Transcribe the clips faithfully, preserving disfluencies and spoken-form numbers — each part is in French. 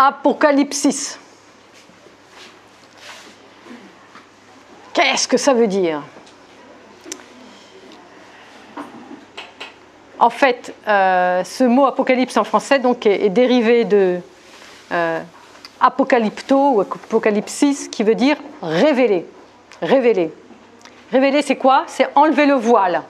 Apocalypsis. Qu'est-ce que ça veut dire? En fait, euh, ce mot apocalypse en français donc, est, est dérivé de euh, apocalypto ou apocalypsis, qui veut dire révéler. Révéler. Révéler, c'est quoi? C'est enlever le voile.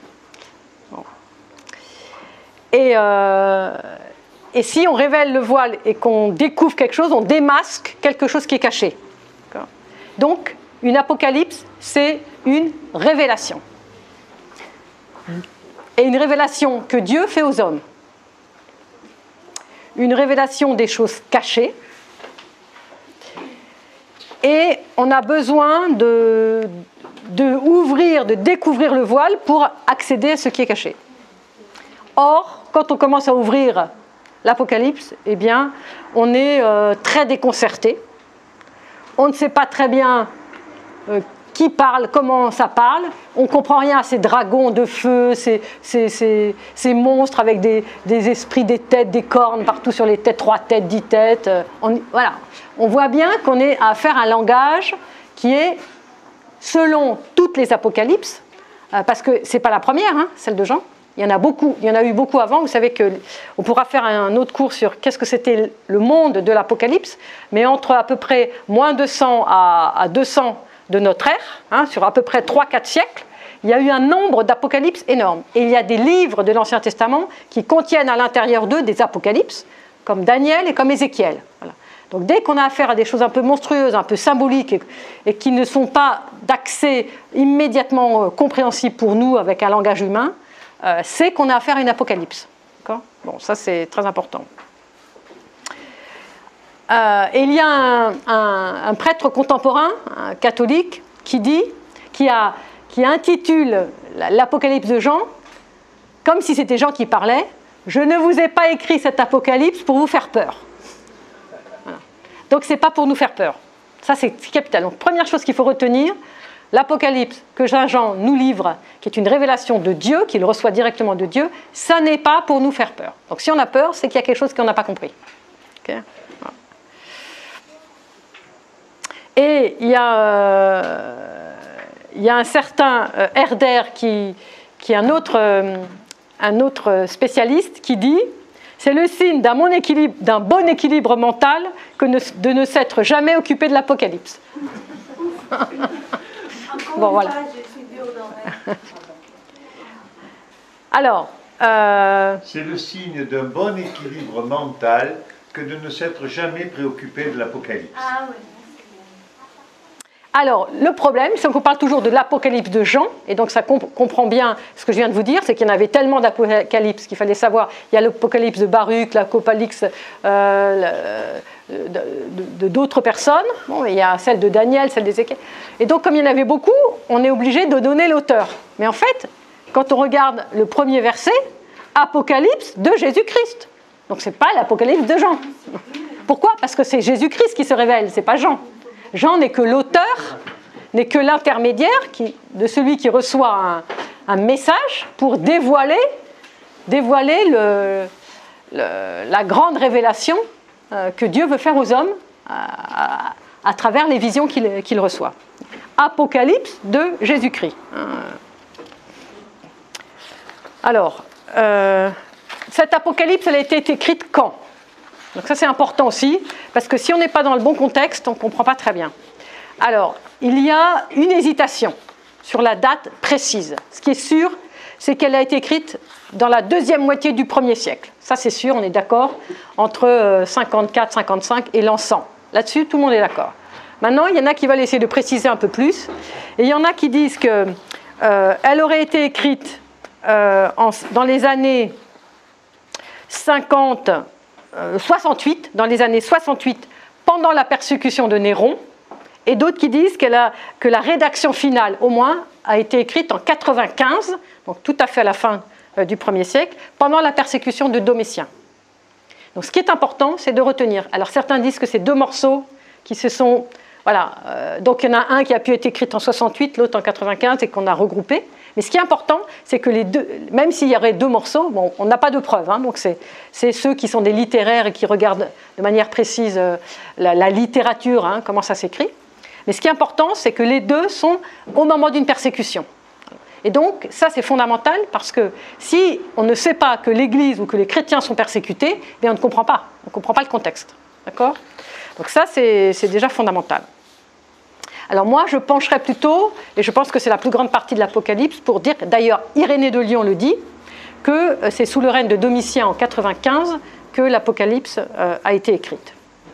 Et, euh, et si on révèle le voile et qu'on découvre quelque chose, on démasque quelque chose qui est caché. Donc, une apocalypse, c'est une révélation. Et une révélation que Dieu fait aux hommes. Une révélation des choses cachées. Et on a besoin de, de ouvrir, de découvrir le voile pour accéder à ce qui est caché. Or, quand on commence à ouvrir l'Apocalypse, eh bien, on est euh, très déconcerté. On ne sait pas très bien euh, qui parle, comment ça parle. On ne comprend rien à ces dragons de feu, ces, ces, ces, ces monstres avec des, des esprits, des têtes, des cornes partout sur les têtes, trois têtes, dix têtes. On, voilà. On voit bien qu'on est à faire un langage qui est, selon toutes les apocalypses, euh, parce que ce n'est pas la première, hein, celle de Jean. Il y en a beaucoup, il y en a eu beaucoup avant. Vous savez qu'on pourra faire un autre cours sur qu'est-ce que c'était le monde de l'Apocalypse, mais entre à peu près moins deux cents à deux cents de notre ère, hein, sur à peu près trois quatre siècles, il y a eu un nombre d'apocalypses énorme. Et il y a des livres de l'Ancien Testament qui contiennent à l'intérieur d'eux des apocalypses, comme Daniel et comme Ézéchiel. Voilà. Donc dès qu'on a affaire à des choses un peu monstrueuses, un peu symboliques, et, et qui ne sont pas d'accès immédiatement euh, compréhensible pour nous avec un langage humain, Euh, c'est qu'on a affaire à une apocalypse. Bon, ça c'est très important. Euh, et il y a un, un, un prêtre contemporain, un catholique, qui dit, qui, a, qui intitule l'Apocalypse de Jean, comme si c'était Jean qui parlait, « Je ne vous ai pas écrit cet apocalypse pour vous faire peur. » Voilà. Donc ce n'est pas pour nous faire peur. Ça c'est capital. Donc première chose qu'il faut retenir, l'Apocalypse que Saint Jean nous livre, qui est une révélation de Dieu, qu'il reçoit directement de Dieu, ça n'est pas pour nous faire peur. Donc si on a peur, c'est qu'il y a quelque chose qu'on n'a pas compris. Okay. Voilà. Et il y a, euh, il y a un certain euh, Herder, qui, qui est un autre, euh, un autre spécialiste, qui dit « C'est le signe d'un bon équilibre, d'un bon équilibre mental que ne, de ne s'être jamais occupé de l'Apocalypse. » Bon, voilà. Alors, euh... c'est le signe d'un bon équilibre mental que de ne s'être jamais préoccupé de l'Apocalypse. Ah, oui. Alors, le problème, c'est qu'on parle toujours de l'Apocalypse de Jean, et donc ça comp- comprend bien ce que je viens de vous dire, c'est qu'il y en avait tellement d'Apocalypses qu'il fallait savoir. Il y a l'Apocalypse de Baruch, l'Apocalypse euh, de, de, de, d'autres personnes, bon, il y a celle de Daniel, celle d'Ézéchiel. Et donc, comme il y en avait beaucoup, on est obligé de donner l'auteur. Mais en fait, quand on regarde le premier verset, Apocalypse de Jésus-Christ. Donc, ce n'est pas l'Apocalypse de Jean. Pourquoi ? Parce que c'est Jésus-Christ qui se révèle, ce n'est pas Jean. Jean n'est que l'auteur, n'est que l'intermédiaire qui, de celui qui reçoit un, un message pour dévoiler, dévoiler le, le, la grande révélation euh, que Dieu veut faire aux hommes à, à, à travers les visions qu'il, qu'il reçoit. Apocalypse de Jésus-Christ. Alors, euh, cette apocalypse, elle a été écrite quand ? Donc ça c'est important aussi, parce que si on n'est pas dans le bon contexte, on ne comprend pas très bien. Alors, il y a une hésitation sur la date précise. Ce qui est sûr, c'est qu'elle a été écrite dans la deuxième moitié du premier siècle. Ça c'est sûr, on est d'accord, entre cinquante-quatre cinquante-cinq et l'an cent. Là-dessus, tout le monde est d'accord. Maintenant, il y en a qui veulent essayer de préciser un peu plus, et il y en a qui disent qu'elle euh, aurait été écrite euh, en, dans les années cinquante, soixante-huit, dans les années soixante-huit, pendant la persécution de Néron, et d'autres qui disent qu'elle a, que la rédaction finale, au moins, a été écrite en quatre-vingt-quinze, donc tout à fait à la fin euh, du premier siècle, pendant la persécution de Domitien. Donc ce qui est important, c'est de retenir. Alors certains disent que c'est deux morceaux qui se sont... Voilà, euh, donc il y en a un qui a pu être écrit en soixante-huit, l'autre en quatre-vingt-quinze, et qu'on a regroupé, Mais ce qui est important, c'est que les deux, même s'il y aurait deux morceaux, bon, on n'a pas de preuves, hein, donc c'est ceux qui sont des littéraires et qui regardent de manière précise euh, la, la littérature, hein, comment ça s'écrit. Mais ce qui est important, c'est que les deux sont au moment d'une persécution. Et donc, ça c'est fondamental parce que si on ne sait pas que l'Église ou que les chrétiens sont persécutés, bien on ne comprend pas, on ne comprend pas le contexte. D'accord ? Donc ça, c'est déjà fondamental. Alors moi, je pencherais plutôt, et je pense que c'est la plus grande partie de l'Apocalypse, pour dire, d'ailleurs, Irénée de Lyon le dit, que c'est sous le règne de Domitien en quatre-vingt-quinze que l'Apocalypse euh, a été écrite.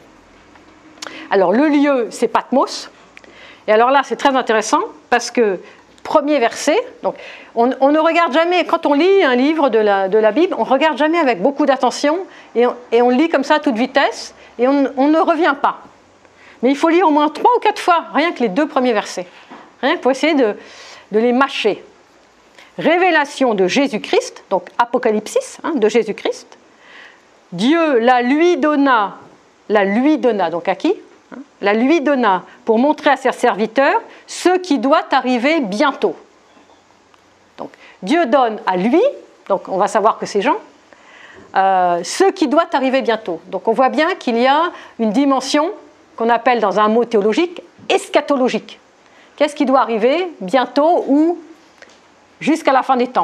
Alors le lieu, c'est Patmos. Et alors là, c'est très intéressant parce que, premier verset, donc on, on ne regarde jamais, quand on lit un livre de la, de la Bible, on ne regarde jamais avec beaucoup d'attention et on, et on lit comme ça à toute vitesse et on, on ne revient pas. Mais il faut lire au moins trois ou quatre fois, rien que les deux premiers versets, rien que pour essayer de, de les mâcher. Révélation de Jésus-Christ, donc Apocalypsis, hein, de Jésus-Christ. Dieu la lui donna, la lui donna, donc à qui ? La lui donna pour montrer à ses serviteurs ce qui doit arriver bientôt. Donc, Dieu donne à lui, donc on va savoir que c'est Jean, euh, ce qui doit arriver bientôt. Donc on voit bien qu'il y a une dimension qu'on appelle dans un mot théologique eschatologique. Qu'est-ce qui doit arriver bientôt ou jusqu'à la fin des temps ?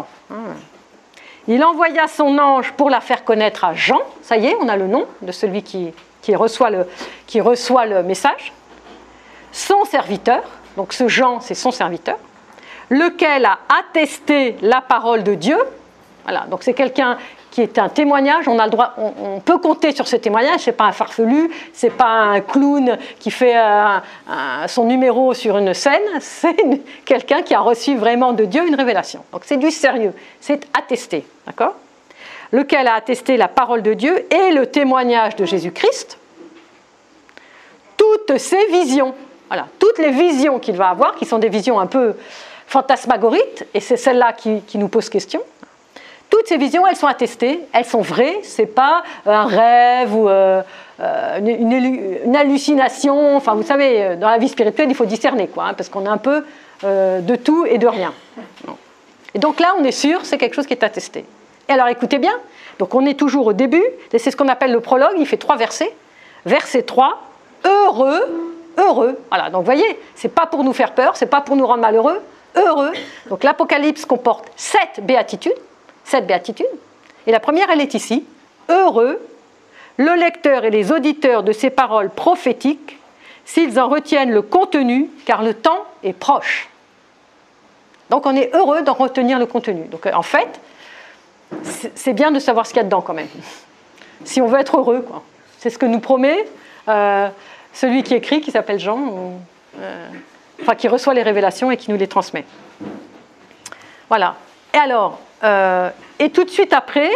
Il envoya son ange pour la faire connaître à Jean. Ça y est, on a le nom de celui qui... Qui reçoit, le, qui reçoit le message, son serviteur, donc ce Jean, c'est son serviteur, lequel a attesté la parole de Dieu. Voilà, donc c'est quelqu'un qui est un témoignage, on, a le droit, on, on peut compter sur ce témoignage, ce n'est pas un farfelu, ce n'est pas un clown qui fait un, un, son numéro sur une scène, c'est quelqu'un qui a reçu vraiment de Dieu une révélation. Donc c'est du sérieux, c'est attesté, d'accord ? Lequel a attesté la parole de Dieu et le témoignage de Jésus-Christ, toutes ces visions, voilà, toutes les visions qu'il va avoir, qui sont des visions un peu fantasmagoriques, et c'est celle-là qui, qui nous pose question, toutes ces visions, elles sont attestées, elles sont vraies, ce n'est pas un rêve ou euh, une, une, une hallucination, enfin vous savez, dans la vie spirituelle, il faut discerner, quoi, hein, parce qu'on a un peu euh, de tout et de rien. Et donc là, on est sûr, c'est quelque chose qui est attesté. Et alors écoutez bien, donc on est toujours au début, et c'est ce qu'on appelle le prologue, il fait trois versets. Verset trois, heureux, heureux. Voilà, donc vous voyez, c'est pas pour nous faire peur, c'est pas pour nous rendre malheureux, heureux. Donc l'Apocalypse comporte sept béatitudes, sept béatitudes, et la première, elle est ici, heureux, le lecteur et les auditeurs de ces paroles prophétiques, s'ils en retiennent le contenu, car le temps est proche. Donc on est heureux d'en retenir le contenu. Donc en fait, c'est bien de savoir ce qu'il y a dedans quand même, si on veut être heureux, quoi. C'est ce que nous promet euh, celui qui écrit, qui s'appelle Jean, ou, euh, enfin qui reçoit les révélations et qui nous les transmet. Voilà. Et alors, euh, et tout de suite après,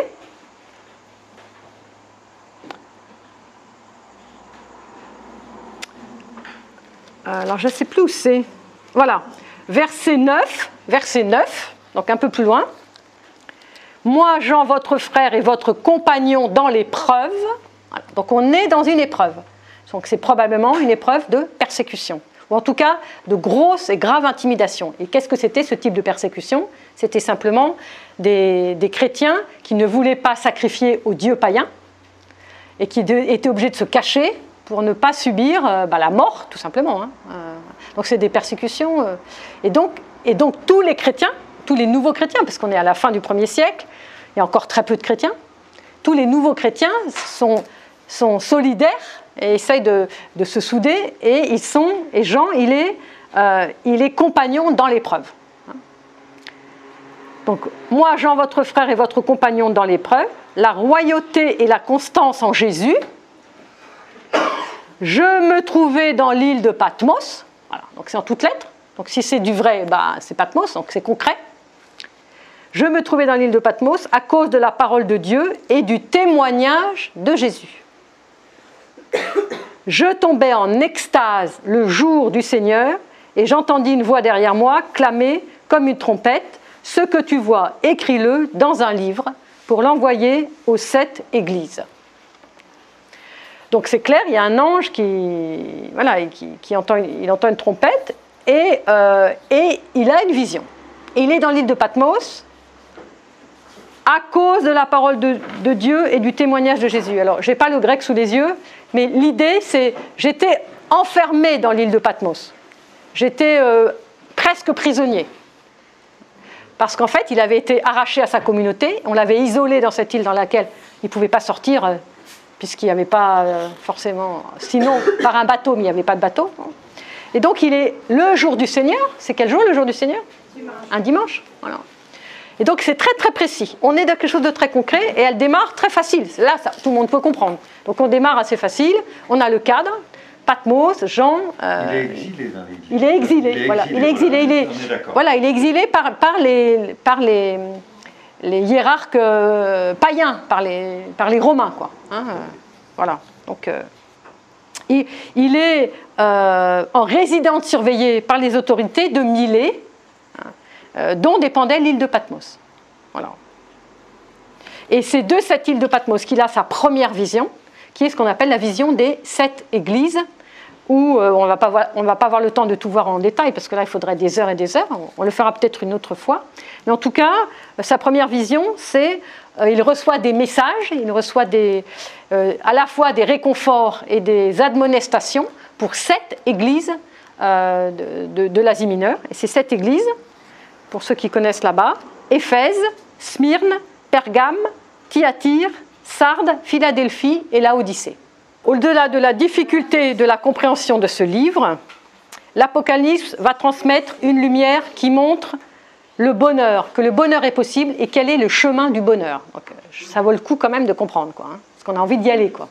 alors je ne sais plus où c'est, voilà, verset neuf, verset neuf, donc un peu plus loin. Moi, Jean, votre frère et votre compagnon dans l'épreuve. Voilà. Donc on est dans une épreuve. Donc c'est probablement une épreuve de persécution, ou en tout cas de grosse et grave intimidation. Et qu'est-ce que c'était ce type de persécution ? C'était simplement des, des chrétiens qui ne voulaient pas sacrifier aux dieux païens et qui de, étaient obligés de se cacher pour ne pas subir euh, bah, la mort, tout simplement. Hein. Euh, donc c'est des persécutions. Euh, et, donc, et donc tous les chrétiens, tous les nouveaux chrétiens, parce qu'on est à la fin du premier siècle, il y a encore très peu de chrétiens, tous les nouveaux chrétiens sont, sont solidaires et essayent de, de se souder, et ils sont, et Jean, il est, euh, il est compagnon dans l'épreuve. Donc, moi, Jean, votre frère et votre compagnon dans l'épreuve, la royauté et la constance en Jésus, je me trouvais dans l'île de Patmos, voilà, donc c'est en toutes lettres, donc si c'est du vrai, bah, c'est Patmos, donc c'est concret. Je me trouvais dans l'île de Patmos à cause de la parole de Dieu et du témoignage de Jésus. Je tombais en extase le jour du Seigneur et j'entendis une voix derrière moi clamer comme une trompette, « Ce que tu vois, écris-le dans un livre pour l'envoyer aux sept églises. » Donc c'est clair, il y a un ange qui, voilà, qui, qui entend, il entend une trompette et, euh, et il a une vision. Et il est dans l'île de Patmos à cause de la parole de, de Dieu et du témoignage de Jésus. Alors, je n'ai pas le grec sous les yeux, mais l'idée, c'est j'étais enfermé dans l'île de Patmos. J'étais euh, presque prisonnier. Parce qu'en fait, il avait été arraché à sa communauté, on l'avait isolé dans cette île dans laquelle il ne pouvait pas sortir, euh, puisqu'il n'y avait pas euh, forcément... Sinon, par un bateau, mais il n'y avait pas de bateau. Et donc, il est le jour du Seigneur. C'est quel jour, le jour du Seigneur ? Dimanche. Un dimanche. Voilà. Et donc, c'est très, très précis. On est dans quelque chose de très concret, et elle démarre très facile. Là, ça, tout le monde peut comprendre. Donc, on démarre assez facile. On a le cadre. Patmos, Jean. Euh, il est exilé dans l'Église. Il est exilé, il est voilà. Exilé, il est exilé. Voilà, il est, voilà, il est exilé par, par, les, par les, les hiérarques euh, païens, par les, par les Romains, quoi. Hein, euh, voilà. Donc, euh, il, il est euh, en résidence surveillée par les autorités de Milée, hein, euh, dont dépendait l'île de Patmos. Voilà. Et c'est de cette île de Patmos qu'il a sa première vision, qui est ce qu'on appelle la vision des sept églises, où euh, on ne va pas avoir le temps de tout voir en détail, parce que là, il faudrait des heures et des heures. On, on le fera peut-être une autre fois. Mais en tout cas, euh, sa première vision, c'est euh, il reçoit des messages, il reçoit des, euh, à la fois des réconforts et des admonestations pour sept églises euh, de, de, de l'Asie mineure. Et ces sept églises, pour ceux qui connaissent là-bas, Éphèse, Smyrne, Pergame, Thyatire, Sardes, Philadelphie et Laodicée. Au-delà de la difficulté de la compréhension de ce livre, l'Apocalypse va transmettre une lumière qui montre le bonheur, que le bonheur est possible et quel est le chemin du bonheur. Donc, ça vaut le coup quand même de comprendre, quoi, hein, parce qu'on a envie d'y aller, quoi.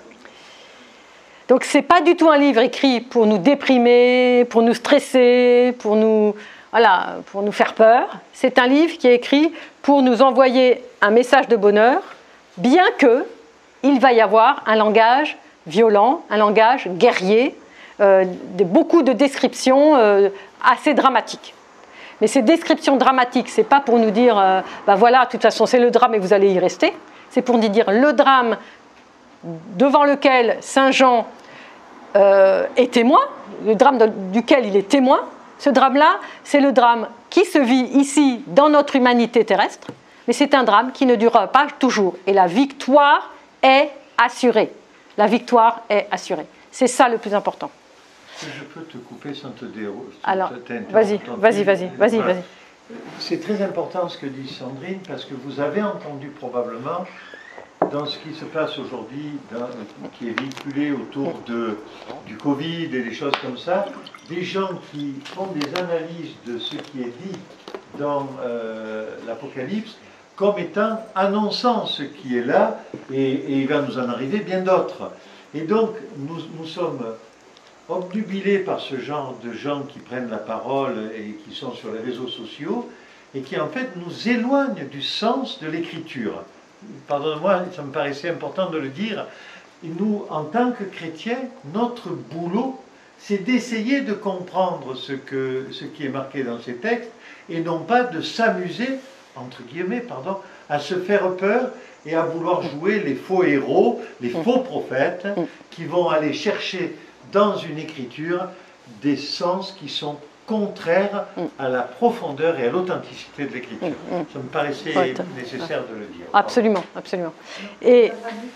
Donc ce n'est pas du tout un livre écrit pour nous déprimer, pour nous stresser, pour nous, voilà, pour nous faire peur. C'est un livre qui est écrit pour nous envoyer un message de bonheur, bien qu'il va y avoir un langage violent, un langage guerrier, euh, de, beaucoup de descriptions euh, assez dramatiques. Mais ces descriptions dramatiques, ce n'est pas pour nous dire euh, ben voilà, de toute façon c'est le drame et vous allez y rester. C'est pour nous dire le drame devant lequel Saint Jean euh, est témoin, le drame de, duquel il est témoin. Ce drame-là, c'est le drame qui se vit ici dans notre humanité terrestre, mais c'est un drame qui ne durera pas toujours. Et la victoire est assurée. La victoire est assurée. C'est ça le plus important. Je peux te couper sans te dérouler. Alors, vas-y, vas-y, vas-y, vas-y, voilà. vas-y. C'est très important ce que dit Sandrine, parce que vous avez entendu probablement, dans ce qui se passe aujourd'hui, qui est véhiculé autour de, du Covid et des choses comme ça, des gens qui font des analyses de ce qui est dit dans euh, l'Apocalypse, comme étant annonçant ce qui est là, et, et il va nous en arriver bien d'autres. Et donc, nous, nous sommes obnubilés par ce genre de gens qui prennent la parole et qui sont sur les réseaux sociaux, et qui en fait nous éloignent du sens de l'écriture. Pardonnez-moi, ça me paraissait important de le dire. Nous, en tant que chrétiens, notre boulot, c'est d'essayer de comprendre ce, que, ce qui est marqué dans ces textes, et non pas de s'amuser, entre guillemets, pardon, à se faire peur et à vouloir jouer les faux héros, les faux prophètes, qui vont aller chercher dans une écriture des sens qui sont contraires à la profondeur et à l'authenticité de l'écriture. Ça me paraissait ouais, nécessaire de le dire. Absolument, absolument. Et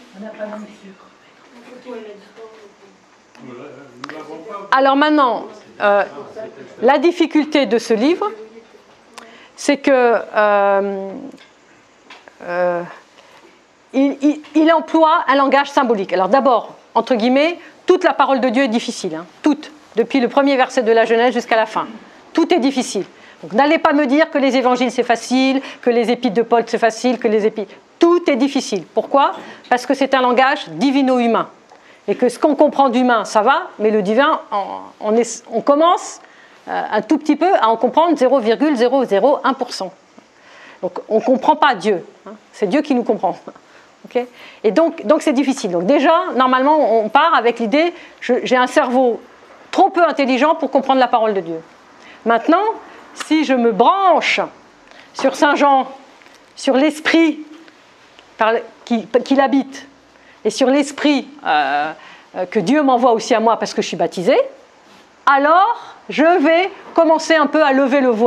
alors maintenant, euh, la difficulté de ce livre, c'est que euh, euh, il, il, il emploie un langage symbolique. Alors d'abord, entre guillemets, toute la parole de Dieu est difficile, hein, toute, depuis le premier verset de la Genèse jusqu'à la fin. Tout est difficile. Donc n'allez pas me dire que les évangiles c'est facile, que les épîtres de Paul c'est facile, que les épîtres... Tout est difficile. Pourquoi ? Parce que c'est un langage divino-humain. Et que ce qu'on comprend d'humain, ça va, mais le divin, on, on, est, on commence euh, un tout petit peu à en comprendre zéro virgule zéro zéro un pour cent. Donc on ne comprend pas Dieu. Hein, c'est Dieu qui nous comprend. Okay ? Et donc, donc c'est difficile. Donc déjà, normalement, on part avec l'idée, je, j'ai un cerveau trop peu intelligent pour comprendre la parole de Dieu. Maintenant, si je me branche sur Saint Jean, sur l'esprit par, qui, qui l'habite, et sur l'esprit euh, que Dieu m'envoie aussi à moi parce que je suis baptisée, alors je vais commencer un peu à lever le voile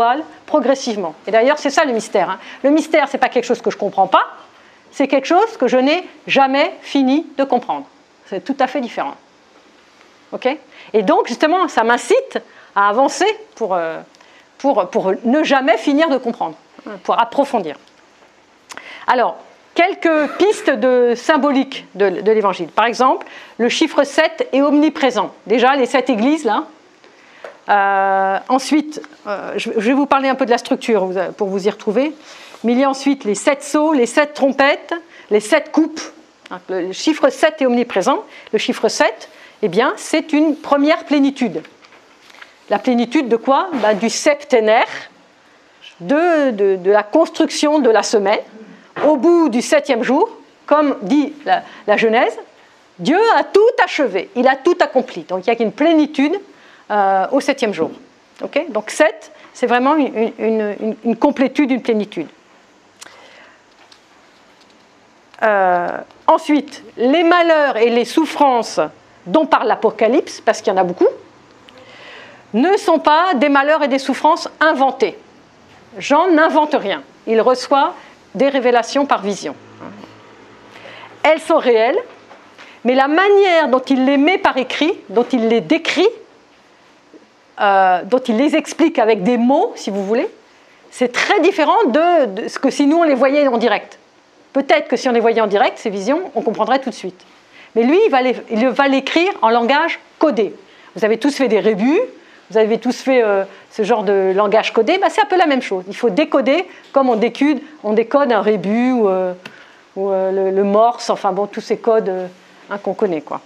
progressivement. Et d'ailleurs, c'est ça le mystère. Hein. Le mystère, ce n'est pas quelque chose que je ne comprends pas, c'est quelque chose que je n'ai jamais fini de comprendre. C'est tout à fait différent. Okay ? Et donc, justement, ça m'incite à avancer pour, euh, pour, pour ne jamais finir de comprendre, pour approfondir. Alors, quelques pistes de symbolique de, de l'Évangile. Par exemple, le chiffre sept est omniprésent. Déjà, les sept églises, là. Euh, ensuite, euh, je vais vous parler un peu de la structure pour vous y retrouver. Mais il y a ensuite les sept sceaux, les sept trompettes, les sept coupes. Le chiffre sept est omniprésent. Le chiffre sept, eh bien, c'est une première plénitude. La plénitude de quoi ? Ben, du septénaire, de, de, de la construction de la semaine. Au bout du septième jour, comme dit la, la Genèse, Dieu a tout achevé, il a tout accompli. Donc il y a une plénitude euh, au septième jour. Okay ? Donc sept, c'est vraiment une, une, une, une complétude, une plénitude. Euh, ensuite, les malheurs et les souffrances dont parle l'Apocalypse, parce qu'il y en a beaucoup, ne sont pas des malheurs et des souffrances inventés. Jean n'invente rien. Il reçoit des révélations par vision. Elles sont réelles, mais la manière dont il les met par écrit, dont il les décrit, euh, dont il les explique avec des mots, si vous voulez, c'est très différent de, de ce que si nous on les voyait en direct. Peut-être que si on les voyait en direct, ces visions, on comprendrait tout de suite. Mais lui, il va, les, il va l'écrire en langage codé. Vous avez tous fait des rébus, vous avez tous fait euh, ce genre de langage codé, bah, c'est un peu la même chose. Il faut décoder comme on décode, on décode un rébus ou, euh, ou euh, le, le morse, enfin bon, tous ces codes euh, hein, qu'on connaît, quoi.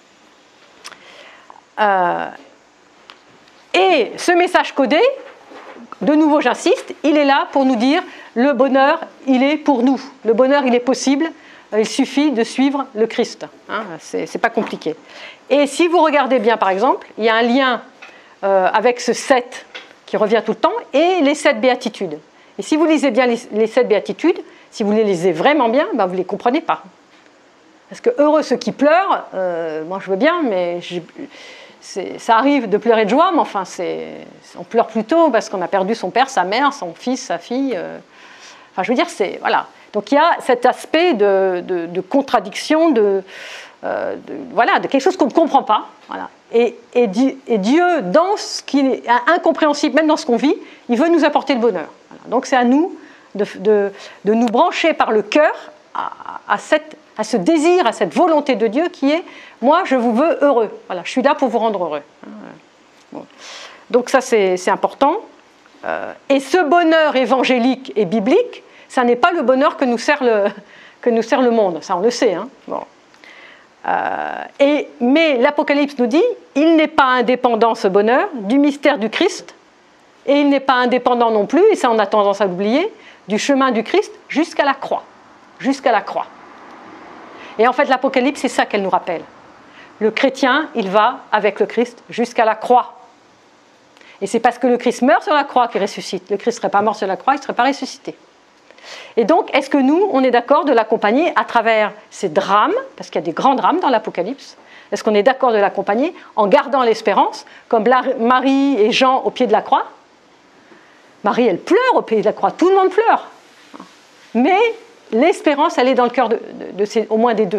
Euh, et ce message codé, de nouveau j'insiste, il est là pour nous dire le bonheur, il est pour nous. Le bonheur, il est possible, il suffit de suivre le Christ. Hein, c'est, c'est pas compliqué. Et si vous regardez bien, par exemple, il y a un lien Euh, avec ce sept qui revient tout le temps, et les sept béatitudes. Et si vous lisez bien les, les sept béatitudes, si vous les lisez vraiment bien, ben vous ne les comprenez pas. Parce que heureux ceux qui pleurent, euh, moi je veux bien, mais je, c'est, ça arrive de pleurer de joie, mais enfin, c'est, on pleure plutôt parce qu'on a perdu son père, sa mère, son fils, sa fille. Euh, enfin, je veux dire, c'est... Voilà. Donc il y a cet aspect de, de, de contradiction, de, euh, de, voilà, de quelque chose qu'on ne comprend pas. Voilà. Et, et, et Dieu, dans ce qui est incompréhensible, même dans ce qu'on vit, il veut nous apporter le bonheur. Voilà. Donc c'est à nous de, de, de nous brancher par le cœur à, à, cette, à ce désir, à cette volonté de Dieu qui est « moi, je vous veux heureux. Voilà, je suis là pour vous rendre heureux. » Bon. Donc ça, c'est, c'est important. Euh, et ce bonheur évangélique et biblique, ça n'est pas le bonheur que nous sert le, que nous sert le monde. Ça, on le sait. Hein. Bon. Euh, et, mais l'Apocalypse nous dit, il n'est pas indépendant ce bonheur du mystère du Christ, et il n'est pas indépendant non plus, et ça on a tendance à l'oublier, du chemin du Christ jusqu'à la croix, jusqu'à la croix. Et en fait l'Apocalypse c'est ça qu'elle nous rappelle. Le chrétien, il va avec le Christ jusqu'à la croix. Et c'est parce que le Christ meurt sur la croix qu'il ressuscite. Le Christ ne serait pas mort sur la croix, il ne serait pas ressuscité. Et donc, est-ce que nous, on est d'accord de l'accompagner à travers ces drames, parce qu'il y a des grands drames dans l'Apocalypse, est-ce qu'on est d'accord de l'accompagner en gardant l'espérance, comme Marie et Jean au pied de la croix ? Marie, elle pleure au pied de la croix, tout le monde pleure. Mais l'espérance, elle est dans le cœur de, de, de ces, au moins des deux.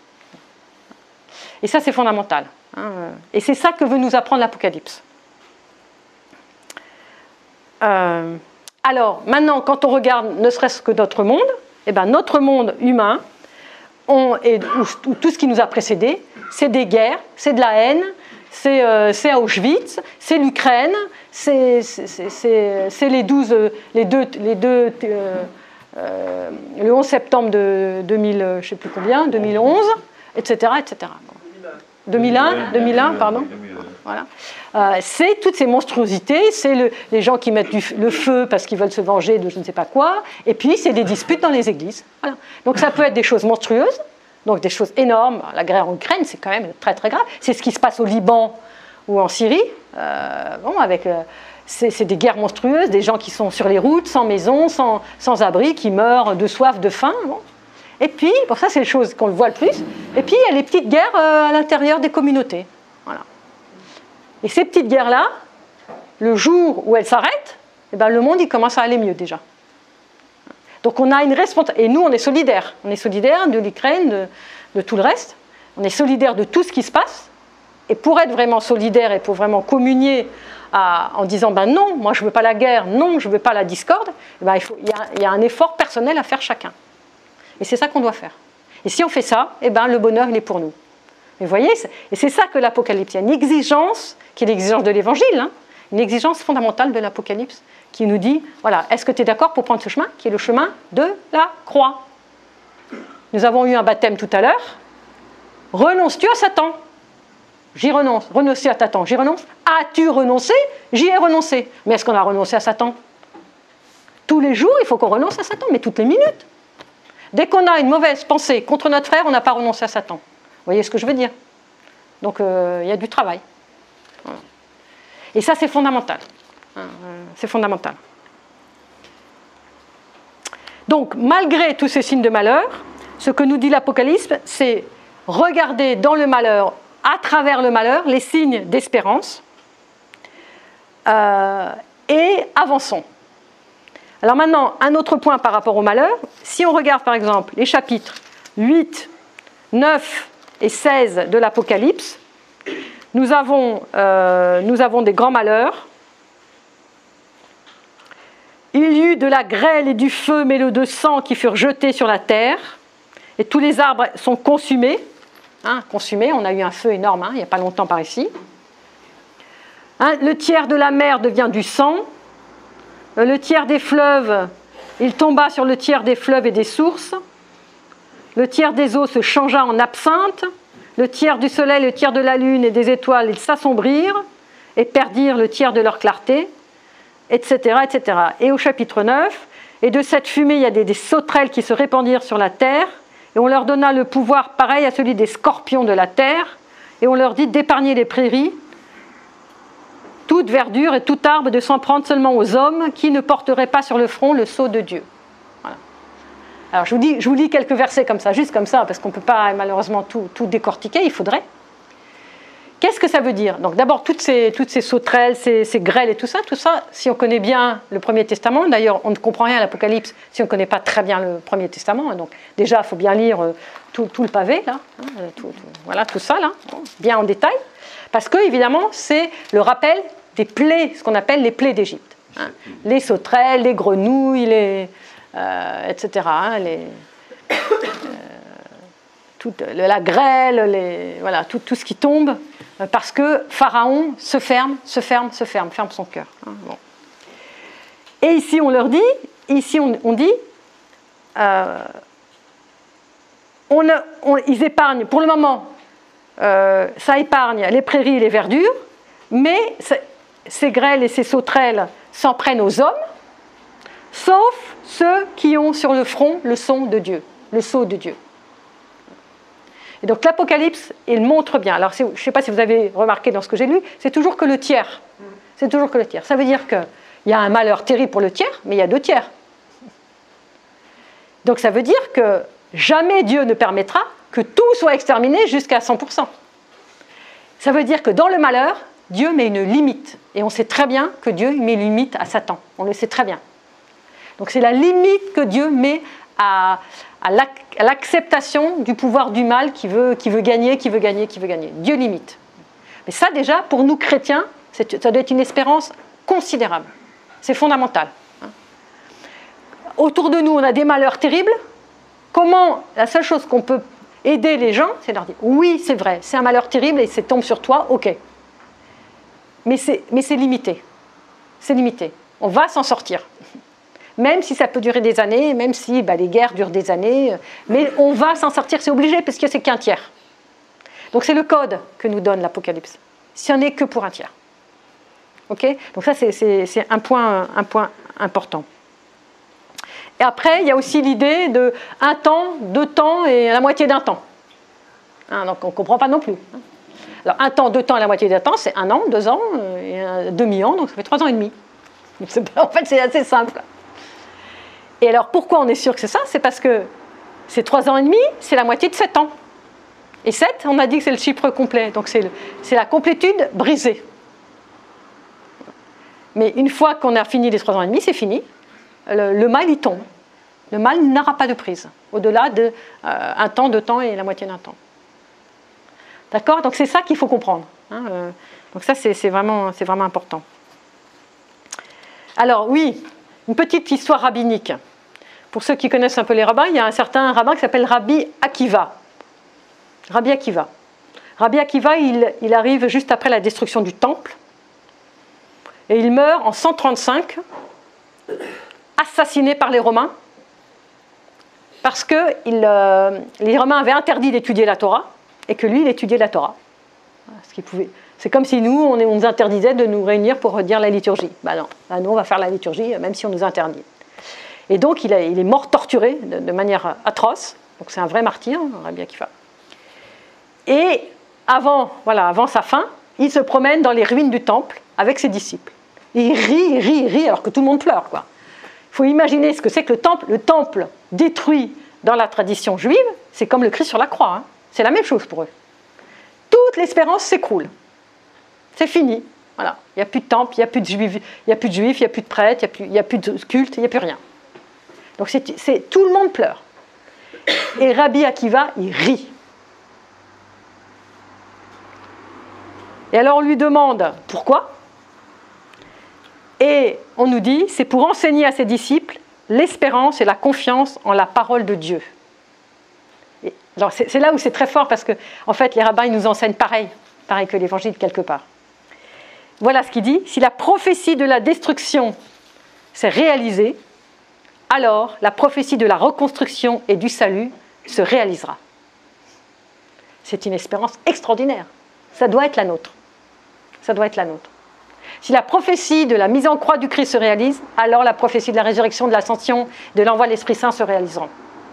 Et ça, c'est fondamental. Et c'est ça que veut nous apprendre l'Apocalypse. Euh... Alors, maintenant, quand on regarde ne serait-ce que notre monde, eh ben, notre monde humain, on, et, ou, ou tout ce qui nous a précédé, c'est des guerres, c'est de la haine, c'est, euh, c'est Auschwitz, c'est l'Ukraine, c'est, c'est, c'est, c'est les, douze, les deux, les deux euh, euh, le onze septembre de deux mille, je ne sais plus combien, deux mille onze, et cetera, et cetera. deux mille un, deux mille un, pardon. Voilà. Euh, c'est toutes ces monstruosités, c'est le, les gens qui mettent du, le feu parce qu'ils veulent se venger de je ne sais pas quoi, et puis c'est des disputes dans les églises. Voilà. Donc ça peut être des choses monstrueuses, donc des choses énormes. La guerre en Ukraine, c'est quand même très très grave. C'est ce qui se passe au Liban ou en Syrie. Euh, bon, avec, euh, c'est, c'est des guerres monstrueuses, des gens qui sont sur les routes, sans maison, sans, sans abri, qui meurent de soif, de faim. Bon. Et puis, bon, ça c'est les choses qu'on le voit le plus, et puis il y a les petites guerres euh, à l'intérieur des communautés. Voilà. Et ces petites guerres-là, le jour où elles s'arrêtent, eh ben, le monde il commence à aller mieux déjà. Donc on a une responsabilité, et nous on est solidaires, on est solidaires de l'Ukraine, de, de tout le reste, on est solidaires de tout ce qui se passe, et pour être vraiment solidaire et pour vraiment communier à, en disant ben non, moi je ne veux pas la guerre, non, je ne veux pas la discorde, eh ben, il, faut, il, y a, il y a un effort personnel à faire chacun. Et c'est ça qu'on doit faire. Et si on fait ça, eh ben, le bonheur il est pour nous. Mais vous voyez, et c'est ça que l'Apocalypse, il y a une exigence, qui est l'exigence de l'Évangile, hein, une exigence fondamentale de l'Apocalypse, qui nous dit, voilà, est-ce que tu es d'accord pour prendre ce chemin, qui est le chemin de la croix? Nous avons eu un baptême tout à l'heure. Renonces-tu à Satan? J'y renonce. Renoncer à Satan, j'y renonce. As-tu renoncé? J'y ai renoncé. Mais est-ce qu'on a renoncé à Satan? Tous les jours, il faut qu'on renonce à Satan, mais toutes les minutes. Dès qu'on a une mauvaise pensée contre notre frère, on n'a pas renoncé à Satan. Vous voyez ce que je veux dire? Donc, euh, il y a du travail. Voilà. Et ça, c'est fondamental. C'est fondamental. Donc, malgré tous ces signes de malheur, ce que nous dit l'Apocalypse, c'est regarder dans le malheur, à travers le malheur, les signes d'espérance euh, et avançons. Alors maintenant, un autre point par rapport au malheur, si on regarde par exemple les chapitres huit, neuf et seize de l'Apocalypse, nous avons, euh, nous avons des grands malheurs. Il y eut de la grêle et du feu mêlés de sang qui furent jetés sur la terre, et tous les arbres sont consumés. Hein, consumés, on a eu un feu énorme hein, il n'y a pas longtemps par ici. Hein, le tiers de la mer devient du sang. Le tiers des fleuves, il tomba sur le tiers des fleuves et des sources. Le tiers des eaux se changea en absinthe. Le tiers du soleil, le tiers de la lune et des étoiles, ils s'assombrirent et perdirent le tiers de leur clarté, et cetera, et cetera. Et au chapitre neuf, et de cette fumée, il y a des, des sauterelles qui se répandirent sur la terre, et on leur donna le pouvoir pareil à celui des scorpions de la terre, et on leur dit d'épargner les prairies, toute verdure et tout arbre, de s'en prendre seulement aux hommes qui ne porteraient pas sur le front le sceau de Dieu. Voilà. Alors je vous, dis, je vous lis quelques versets comme ça, juste comme ça, parce qu'on ne peut pas malheureusement tout, tout décortiquer, il faudrait. Qu'est-ce que ça veut dire? Donc d'abord, toutes ces, toutes ces sauterelles, ces, ces grêles et tout ça, tout ça, si on connaît bien le Premier Testament, d'ailleurs on ne comprend rien à l'Apocalypse si on ne connaît pas très bien le Premier Testament, donc déjà il faut bien lire tout, tout le pavé, là, hein, tout, tout, voilà, tout ça, là, bien en détail, parce que évidemment c'est le rappel des plaies, ce qu'on appelle les plaies d'Égypte. Hein, les sauterelles, les grenouilles, les, euh, et cetera, hein, les... Euh, toute la grêle, les, voilà, tout, tout ce qui tombe, parce que Pharaon se ferme, se ferme, se ferme, ferme son cœur. Hein, bon. Et ici on leur dit, ici on, on dit, euh, on, on, ils épargnent, pour le moment, euh, ça épargne les prairies et les verdures, mais ces grêles et ces sauterelles s'en prennent aux hommes, sauf ceux qui ont sur le front le son de Dieu, le sceau de Dieu. Et donc l'Apocalypse, il montre bien. Alors je ne sais pas si vous avez remarqué dans ce que j'ai lu, c'est toujours que le tiers. C'est toujours que le tiers. Ça veut dire qu'il y a un malheur terrible pour le tiers, mais il y a deux tiers. Donc ça veut dire que jamais Dieu ne permettra que tout soit exterminé jusqu'à cent pour cent. Ça veut dire que dans le malheur, Dieu met une limite. Et on sait très bien que Dieu met une limite à Satan. On le sait très bien. Donc c'est la limite que Dieu met à... à l'acceptation du pouvoir du mal qui veut, qui veut gagner, qui veut gagner, qui veut gagner. Dieu limite. Mais ça déjà, pour nous chrétiens, ça doit être une espérance considérable. C'est fondamental. Autour de nous, on a des malheurs terribles. Comment, la seule chose qu'on peut aider les gens, c'est de leur dire, oui, c'est vrai, c'est un malheur terrible et ça tombe sur toi, ok. Mais c'est, mais c'est limité. C'est limité. On va s'en sortir. Même si ça peut durer des années, même si bah, les guerres durent des années, mais on va s'en sortir, c'est obligé, parce que c'est qu'un tiers. Donc c'est le code que nous donne l'Apocalypse, si on n'est que pour un tiers. Ok ? Donc ça, c'est, c'est, c'est un, point, un point important. Et après, il y a aussi l'idée de un temps, deux temps et la moitié d'un temps. Hein, donc on ne comprend pas non plus. Alors un temps, deux temps et la moitié d'un temps, c'est un an, deux ans, et un demi-an, donc ça fait trois ans et demi. En fait, c'est assez simple, quoi. Et alors, pourquoi on est sûr que c'est ça? C'est parce que c'est trois ans et demi, c'est la moitié de sept ans. Et sept, on a dit que c'est le chiffre complet. Donc, c'est, le, c'est la complétude brisée. Mais une fois qu'on a fini les trois ans et demi, c'est fini. Le, le mal, il tombe. Le mal n'aura pas de prise, au-delà d'un de, euh, temps, deux temps et la moitié d'un temps. D'accord? Donc c'est ça qu'il faut comprendre. Hein, euh, donc ça, c'est vraiment, c'est vraiment important. Alors oui, une petite histoire rabbinique. Pour ceux qui connaissent un peu les rabbins, il y a un certain rabbin qui s'appelle Rabbi Akiva. Rabbi Akiva. Rabbi Akiva, il, il arrive juste après la destruction du temple. Et il meurt en cent trente-cinq, assassiné par les Romains, parce que il, euh, les Romains avaient interdit d'étudier la Torah, et que lui, il étudiait la Torah. Ce qu'il pouvait. C'est comme si nous, on, on nous interdisait de nous réunir pour dire la liturgie. Ben non, ben nous, on va faire la liturgie, même si on nous interdit. Et donc, il, a, il est mort torturé de, de manière atroce. Donc, c'est un vrai martyr, Rabbi Akiva. Et avant, voilà, avant sa fin, il se promène dans les ruines du temple avec ses disciples. Il rit, il rit, il rit, alors que tout le monde pleure, quoi. Il faut imaginer ce que c'est que le temple. Le temple détruit dans la tradition juive, c'est comme le Christ sur la croix. Hein. C'est la même chose pour eux. Toute l'espérance s'écroule. C'est fini. Voilà. Il n'y a plus de temple, il n'y a plus de juifs, il n'y a plus de juifs, il n'y a plus de prêtres, il n'y a, a plus de culte, il n'y a plus rien. Donc c'est, c'est, tout le monde pleure. Et Rabbi Akiva, il rit. Et alors on lui demande pourquoi. Et on nous dit, c'est pour enseigner à ses disciples l'espérance et la confiance en la parole de Dieu. Et alors c'est, c'est là où c'est très fort parce que en fait les rabbins ils nous enseignent pareil, pareil que l'évangile quelque part. Voilà ce qu'il dit, si la prophétie de la destruction s'est réalisée, alors la prophétie de la reconstruction et du salut se réalisera. C'est une espérance extraordinaire. Ça doit être la nôtre. Ça doit être la nôtre. Si la prophétie de la mise en croix du Christ se réalise, alors la prophétie de la résurrection, de l'ascension, de l'envoi de l'Esprit Saint se réaliseront.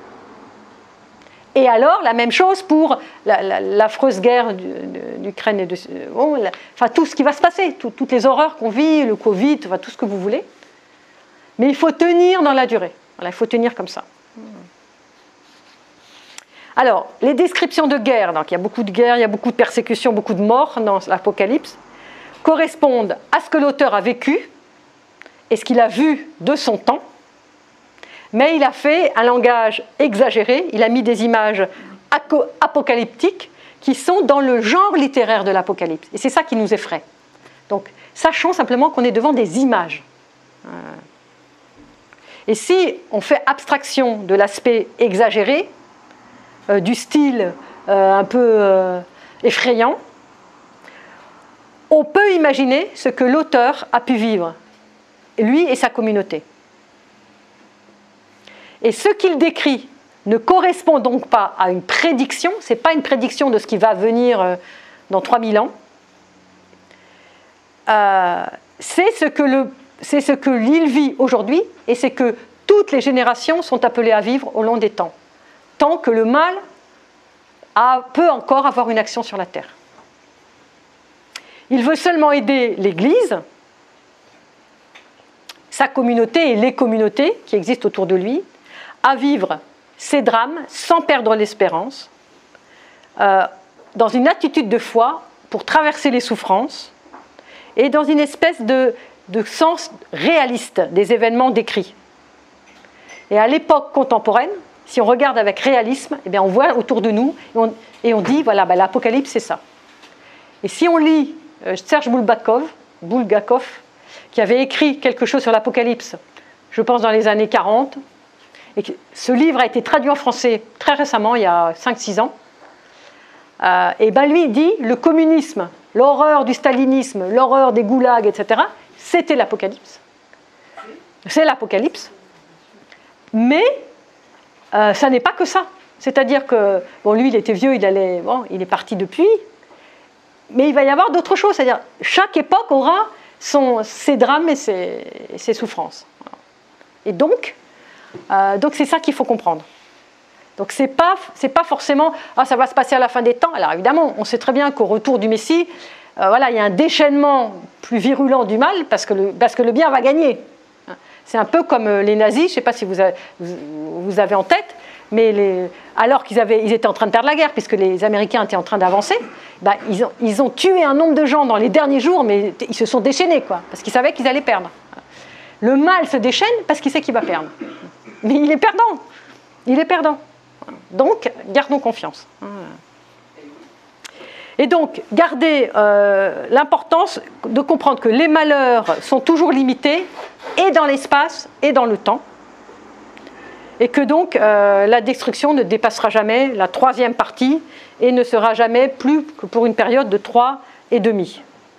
Et alors, la même chose pour la, la, l'affreuse guerre d'Ukraine et de... Bon, la, enfin, tout ce qui va se passer, tout, toutes les horreurs qu'on vit, le Covid, enfin, tout ce que vous voulez. Mais il faut tenir dans la durée. Voilà, il faut tenir comme ça. Alors, les descriptions de guerre, donc il y a beaucoup de guerres, il y a beaucoup de persécutions, beaucoup de morts dans l'Apocalypse, correspondent à ce que l'auteur a vécu et ce qu'il a vu de son temps, mais il a fait un langage exagéré, il a mis des images apocalyptiques qui sont dans le genre littéraire de l'Apocalypse. Et c'est ça qui nous effraie. Donc, sachons simplement qu'on est devant des images. Et si on fait abstraction de l'aspect exagéré, euh, du style euh, un peu euh, effrayant, on peut imaginer ce que l'auteur a pu vivre, lui et sa communauté. Et ce qu'il décrit ne correspond donc pas à une prédiction, ce n'est pas une prédiction de ce qui va venir dans trois mille ans, euh, c'est ce que le, c'est ce que l'île vit aujourd'hui et c'est que toutes les générations sont appelées à vivre au long des temps, tant que le mal a, peut encore avoir une action sur la terre. Il veut seulement aider l'Église, sa communauté et les communautés qui existent autour de lui, à vivre ces drames sans perdre l'espérance, euh, dans une attitude de foi pour traverser les souffrances et dans une espèce de, de sens réaliste des événements décrits. Et à l'époque contemporaine, si on regarde avec réalisme, eh bien on voit autour de nous et on, et on dit, voilà, ben l'Apocalypse c'est ça. Et si on lit euh, Serge Bulgakov, Bulgakov, qui avait écrit quelque chose sur l'Apocalypse, je pense dans les années quarante, et que ce livre a été traduit en français très récemment, il y a cinq six ans, euh, et ben lui dit, le communisme, l'horreur du stalinisme, l'horreur des goulags, et cetera, c'était l'Apocalypse. C'est l'Apocalypse. Mais euh, ça n'est pas que ça. C'est-à-dire que, bon, lui, il était vieux, il, allait, bon, il est parti depuis, mais il va y avoir d'autres choses. C'est-à-dire chaque époque aura son, ses drames et ses, et ses souffrances. Et donc, euh, donc c'est ça qu'il faut comprendre. Donc c'est pas, c'est pas forcément ah, ça va se passer à la fin des temps. Alors évidemment, on sait très bien qu'au retour du Messie, euh, voilà, il y a un déchaînement plus virulent du mal parce que le, parce que le bien va gagner. C'est un peu comme les nazis, je ne sais pas si vous avez, vous avez en tête, mais les, alors qu'ils avaient, ils étaient en train de perdre la guerre, puisque les Américains étaient en train d'avancer, bah, ils, ont, ils ont tué un nombre de gens dans les derniers jours, mais ils se sont déchaînés, quoi, parce qu'ils savaient qu'ils allaient perdre. Le mal se déchaîne parce qu'il sait qu'il va perdre. Mais il est perdant. Il est perdant. Donc, gardons confiance. Et donc, gardez euh, l'importance de comprendre que les malheurs sont toujours limités, et dans l'espace, et dans le temps. Et que donc, euh, la destruction ne dépassera jamais la troisième partie, et ne sera jamais plus que pour une période de trois et demi.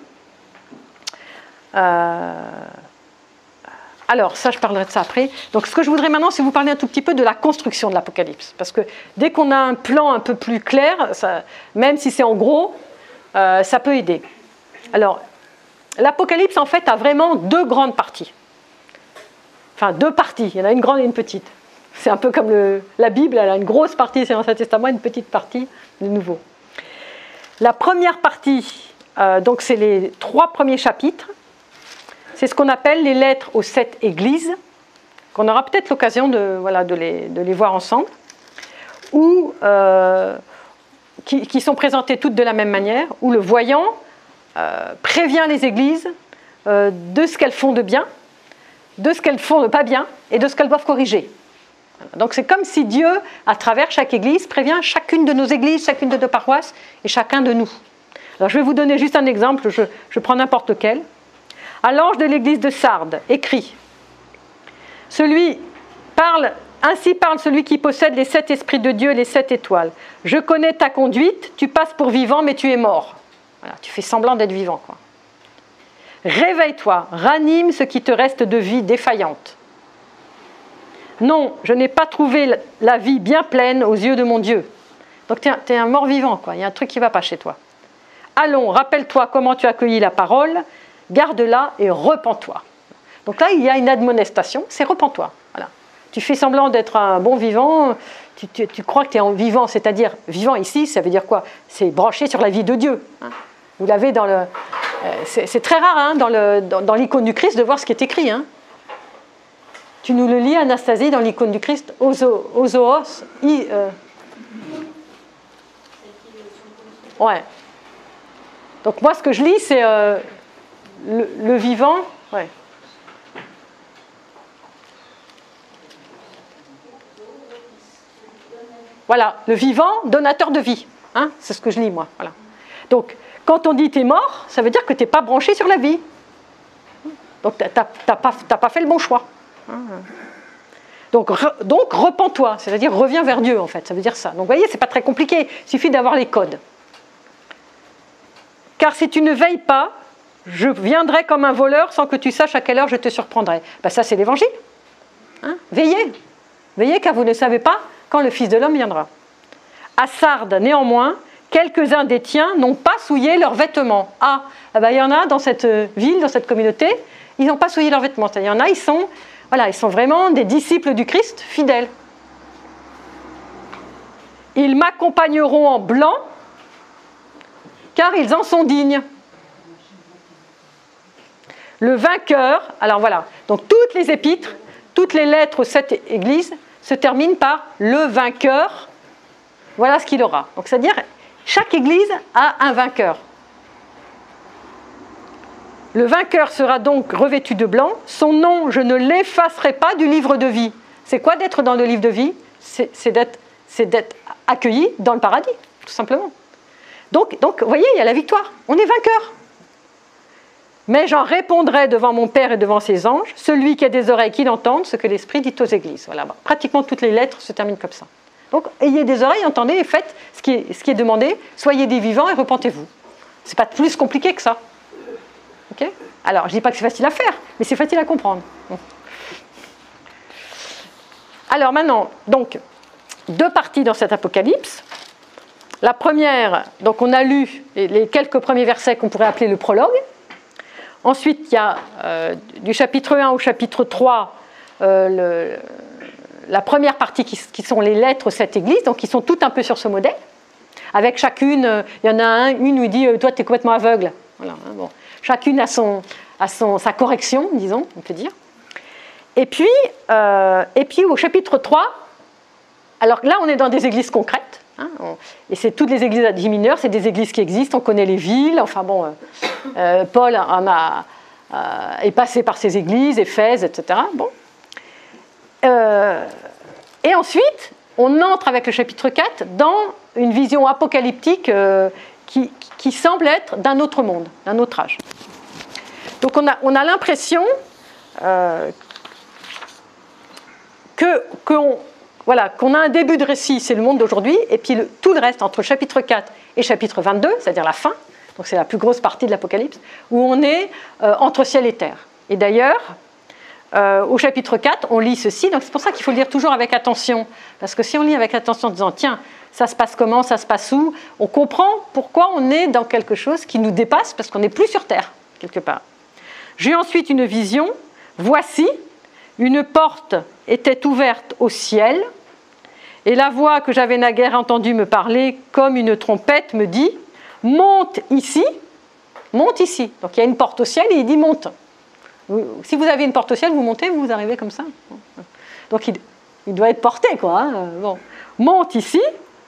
Euh... Alors, ça, je parlerai de ça après. Donc, ce que je voudrais maintenant, c'est vous parler un tout petit peu de la construction de l'Apocalypse. Parce que dès qu'on a un plan un peu plus clair, ça, même si c'est en gros, euh, ça peut aider. Alors, l'Apocalypse, en fait, a vraiment deux grandes parties. Enfin, deux parties. Il y en a une grande et une petite. C'est un peu comme le, la Bible, elle a une grosse partie, c'est l'Ancien Testament, une petite partie, le Nouveau. La première partie, euh, donc c'est les trois premiers chapitres. C'est ce qu'on appelle les lettres aux sept églises, qu'on aura peut-être l'occasion de, voilà, de, les, de les voir ensemble, où, euh, qui, qui sont présentées toutes de la même manière, où le voyant euh, prévient les églises euh, de ce qu'elles font de bien, de ce qu'elles font de pas bien, et de ce qu'elles doivent corriger. Donc c'est comme si Dieu, à travers chaque église, prévient chacune de nos églises, chacune de nos paroisses, et chacun de nous. Alors je vais vous donner juste un exemple, je, je prends n'importe lequel. À l'ange de l'église de Sardes, écrit, celui parle, ainsi parle celui qui possède les sept esprits de Dieu et les sept étoiles. Je connais ta conduite, tu passes pour vivant, mais tu es mort. Voilà, tu fais semblant d'être vivant, quoi. Réveille-toi, ranime ce qui te reste de vie défaillante. Non, je n'ai pas trouvé la vie bien pleine aux yeux de mon Dieu. Donc tu es, es un mort vivant, quoi. Il y a un truc qui ne va pas chez toi. Allons, rappelle-toi comment tu as accueilli la parole. Garde-la et repens-toi. Donc là, il y a une admonestation, c'est repens-toi. Voilà. Tu fais semblant d'être un bon vivant, tu, tu, tu crois que tu es en vivant, c'est-à-dire vivant ici, ça veut dire quoi? C'est branché sur la vie de Dieu. Hein. Vous l'avez dans le... Euh, c'est très rare hein, dans, le, dans, dans l'icône du Christ de voir ce qui est écrit. Hein. Tu nous le lis, Anastasie, dans l'icône du Christ, Ozo, Ozoos, I... Euh... Ouais. Donc moi, ce que je lis, c'est... Euh, Le, le vivant, ouais. Voilà, le vivant, donateur de vie. Hein, c'est ce que je lis, moi. Voilà. Donc, quand on dit t'es mort, ça veut dire que t'es pas branché sur la vie. Donc, t'as, t'as, t'as pas, t'as pas fait le bon choix. Donc, re, donc repens-toi, c'est-à-dire reviens vers Dieu, en fait. Ça veut dire ça. Donc, vous voyez, c'est pas très compliqué. Il suffit d'avoir les codes. Car si tu ne veilles pas, je viendrai comme un voleur sans que tu saches à quelle heure je te surprendrai. Ben ça, c'est l'évangile. Hein? Veillez. Veillez car vous ne savez pas quand le Fils de l'homme viendra. À Sardes, néanmoins, quelques-uns des tiens n'ont pas souillé leurs vêtements. Ah, eh ben, il y en a dans cette ville, dans cette communauté, ils n'ont pas souillé leurs vêtements. Il y en a, ils sont, voilà, ils sont vraiment des disciples du Christ fidèles. Ils m'accompagneront en blanc car ils en sont dignes. Le vainqueur, alors voilà, donc toutes les épîtres, toutes les lettres aux sept églises se terminent par le vainqueur, voilà ce qu'il aura. Donc c'est-à-dire, chaque église a un vainqueur. Le vainqueur sera donc revêtu de blanc, son nom, je ne l'effacerai pas du livre de vie. C'est quoi d'être dans le livre de vie? C'est, c'est, d'être, c'est d'être accueilli dans le paradis, tout simplement. Donc, donc, vous voyez, il y a la victoire, on est vainqueur. Mais j'en répondrai devant mon Père et devant ses anges, celui qui a des oreilles qu'il entende ce que l'Esprit dit aux églises. Voilà, pratiquement toutes les lettres se terminent comme ça. Donc, ayez des oreilles, entendez et faites ce qui est, ce qui est demandé, soyez des vivants et repentez-vous. Ce n'est pas plus compliqué que ça. Okay? Alors, je ne dis pas que c'est facile à faire, mais c'est facile à comprendre. Bon. Alors maintenant, donc, deux parties dans cet Apocalypse. La première, donc on a lu les quelques premiers versets qu'on pourrait appeler le prologue. Ensuite, il y a euh, du chapitre un au chapitre trois, euh, le, la première partie qui, qui sont les lettres aux sept églises, donc qui sont toutes un peu sur ce modèle. Avec chacune, euh, il y en a un, une où il dit « toi, tu es complètement aveugle ». Voilà, hein, bon. Chacune a, son, a son, sa correction, disons, on peut dire. Et puis, euh, et puis au chapitre trois, alors là, on est dans des églises concrètes. Hein, on, et c'est toutes les églises à dix mineurs, c'est des églises qui existent, on connaît les villes. Enfin bon, euh, euh, Paul en a, euh, est passé par ces églises, Éphèse, et cetera. Bon. Euh, et ensuite, on entre avec le chapitre quatre dans une vision apocalyptique euh, qui, qui semble être d'un autre monde, d'un autre âge. Donc on a, on a l'impression euh, que, qu'on, voilà, qu'on a un début de récit, c'est le monde d'aujourd'hui, et puis le, tout le reste, entre chapitre quatre et chapitre vingt-deux, c'est-à-dire la fin, donc c'est la plus grosse partie de l'Apocalypse, où on est euh, entre ciel et terre. Et d'ailleurs, euh, au chapitre quatre, on lit ceci, donc c'est pour ça qu'il faut le lire toujours avec attention, parce que si on lit avec attention en disant, tiens, ça se passe comment, ça se passe où, on comprend pourquoi on est dans quelque chose qui nous dépasse, parce qu'on n'est plus sur terre, quelque part. J'ai ensuite une vision, voici, une porte était ouverte au ciel, et la voix que j'avais naguère entendue me parler comme une trompette me dit, monte ici, monte ici. Donc il y a une porte au ciel et il dit monte. Si vous avez une porte au ciel, vous montez, vous arrivez comme ça. Donc il, il doit être porté, quoi. Hein. Bon. Monte ici,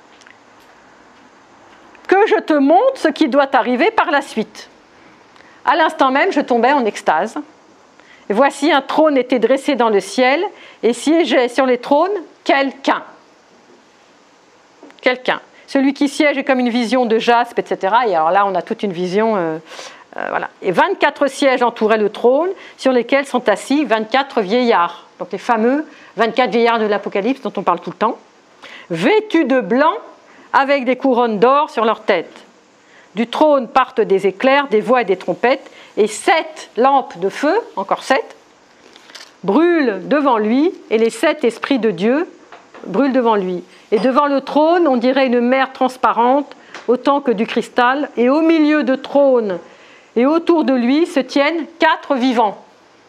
que je te montre ce qui doit arriver par la suite. À l'instant même, je tombais en extase. Et voici un trône était dressé dans le ciel, et siégeait sur les trônes quelqu'un. Quelqu'un. Celui qui siège est comme une vision de jaspe, et cetera. Et alors là, on a toute une vision. Euh, euh, voilà. Et vingt-quatre sièges entouraient le trône, sur lesquels sont assis vingt-quatre vieillards. Donc les fameux vingt-quatre vieillards de l'Apocalypse dont on parle tout le temps. Vêtus de blanc, avec des couronnes d'or sur leurs têtes. Du trône partent des éclairs, des voix et des trompettes, et sept lampes de feu, encore sept, brûlent devant lui, et les sept esprits de Dieu brûlent devant lui. Et devant le trône, on dirait une mer transparente, autant que du cristal, et au milieu du trône et autour de lui se tiennent quatre vivants,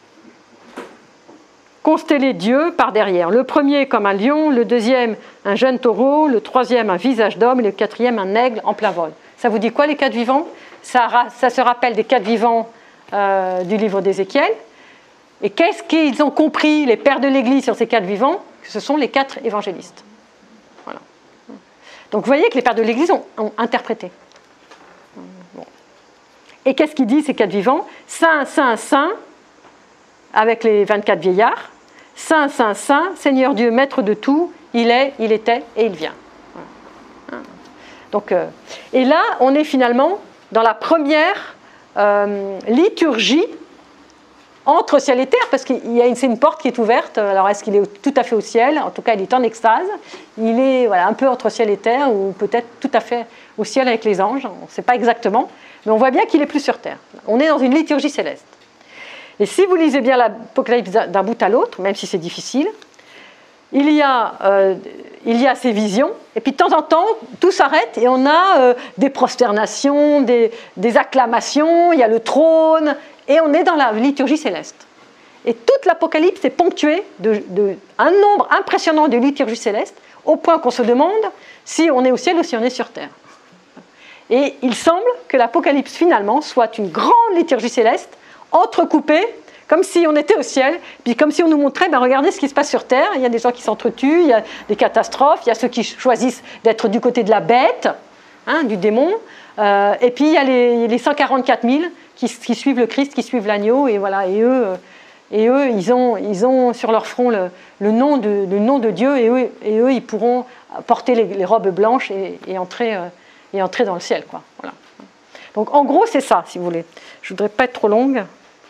constellés d'yeux par derrière. Le premier comme un lion, le deuxième un jeune taureau, le troisième un visage d'homme, et le quatrième un aigle en plein vol. Ça vous dit quoi les quatre vivants ? ça, ça se rappelle des quatre vivants euh, du livre d'Ézéchiel. Et qu'est-ce qu'ils ont compris, les pères de l'Église, sur ces quatre vivants ? Que ce sont les quatre évangélistes. Voilà. Donc vous voyez que les pères de l'Église ont, ont interprété. Bon. Et qu'est-ce qu'ils disent ces quatre vivants ? Saint, Saint, Saint, avec les vingt-quatre vieillards. Saint, Saint, Saint, Seigneur Dieu, Maître de tout, il est, il était et il vient. Voilà. Donc, euh, et là, on est finalement dans la première euh, liturgie entre ciel et terre, parce que c'est une porte qui est ouverte. Alors, est-ce qu'il est tout à fait au ciel ? En tout cas, il est en extase. Il est voilà, un peu entre ciel et terre, ou peut-être tout à fait au ciel avec les anges. On ne sait pas exactement, mais on voit bien qu'il est plus sur terre. On est dans une liturgie céleste. Et si vous lisez bien l'Apocalypse d'un bout à l'autre, même si c'est difficile, il y a, euh, il y a ces visions, et puis de temps en temps, tout s'arrête, et on a euh, des prosternations, des, des acclamations, il y a le trône, et on est dans la liturgie céleste. Et toute l'Apocalypse est ponctuée de, de un nombre impressionnant de liturgies célestes, au point qu'on se demande si on est au ciel ou si on est sur terre. Et il semble que l'Apocalypse, finalement, soit une grande liturgie céleste, entrecoupée, comme si on était au ciel, puis comme si on nous montrait, ben regardez ce qui se passe sur terre, il y a des gens qui s'entretuent, il y a des catastrophes, il y a ceux qui choisissent d'être du côté de la bête, hein, du démon, euh, et puis il y a les, les cent quarante-quatre mille qui, qui suivent le Christ, qui suivent l'agneau, et voilà, et eux, et eux ils, ont, ils ont sur leur front le, le, nom, de, le nom de Dieu, et eux, et eux ils pourront porter les, les robes blanches et, et, entrer, euh, et entrer dans le ciel, quoi. Voilà. Donc en gros, c'est ça, si vous voulez. Je ne voudrais pas être trop longue.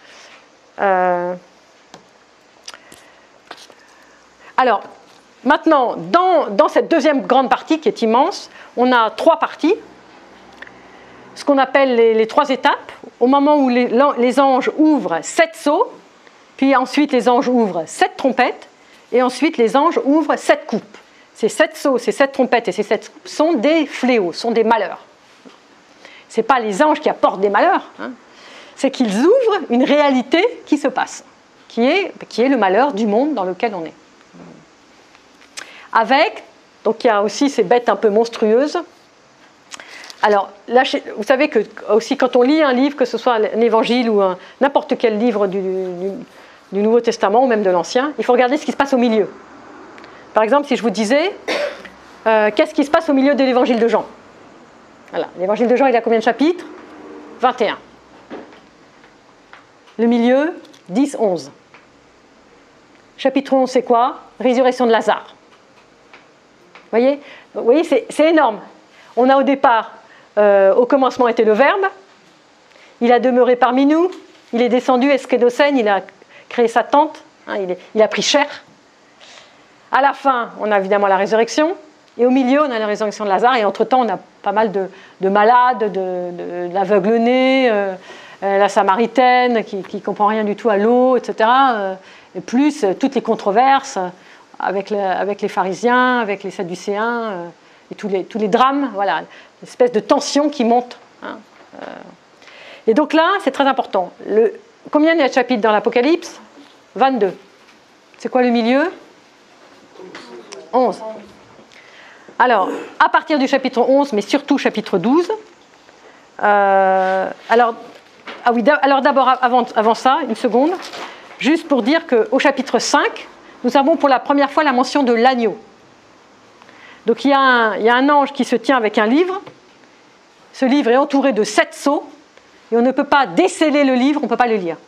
Euh... Alors, maintenant, dans, dans cette deuxième grande partie qui est immense, on a trois parties, ce qu'on appelle les, les trois étapes. Au moment où les, les anges ouvrent sept sceaux, puis ensuite les anges ouvrent sept trompettes, et ensuite les anges ouvrent sept coupes. Ces sept sceaux, ces sept trompettes et ces sept coupes sont des fléaux, sont des malheurs. Ce n'est pas les anges qui apportent des malheurs, hein. C'est qu'ils ouvrent une réalité qui se passe, qui est, qui est le malheur du monde dans lequel on est. Avec, donc il y a aussi ces bêtes un peu monstrueuses. Alors, là, vous savez que aussi quand on lit un livre, que ce soit un évangile ou un, n'importe quel livre du, du, du Nouveau Testament ou même de l'Ancien, il faut regarder ce qui se passe au milieu. Par exemple, si je vous disais, euh, qu'est-ce qui se passe au milieu de l'évangile de Jean? Voilà, l'évangile de Jean, il a combien de chapitres? vingt et un. Le milieu, dix, onze. Chapitre onze, c'est quoi? Résurrection de Lazare. Vous voyez, Vous voyez c'est, c'est énorme. On a au départ, euh, au commencement était le Verbe, il a demeuré parmi nous, il est descendu, eskédocène, il a créé sa tente, hein, il, est, il a pris chair. À la fin, on a évidemment la résurrection, et au milieu, on a la résurrection de Lazare, et entre-temps, on a pas mal de, de malades, de, de, d'aveugle-nés, euh, euh, la Samaritaine qui ne comprend rien du tout à l'eau, et cetera. Euh, et plus euh, toutes les controverses avec, le, avec les pharisiens, avec les sadducéens, euh, et tous les, tous les drames, voilà, une espèce de tension qui monte. Hein, euh. Et donc là, c'est très important. Le, combien il y a de chapitres dans l'Apocalypse? vingt-deux. C'est quoi le milieu? onze. Alors, à partir du chapitre onze, mais surtout chapitre douze, euh, alors, ah oui, alors d'abord, avant, avant ça, une seconde, juste pour dire qu'au chapitre cinq, nous avons pour la première fois la mention de l'agneau. Donc il y, a un, il y a un ange qui se tient avec un livre. Ce livre est entouré de sept sceaux, et on ne peut pas déceler le livre, on ne peut pas le lire.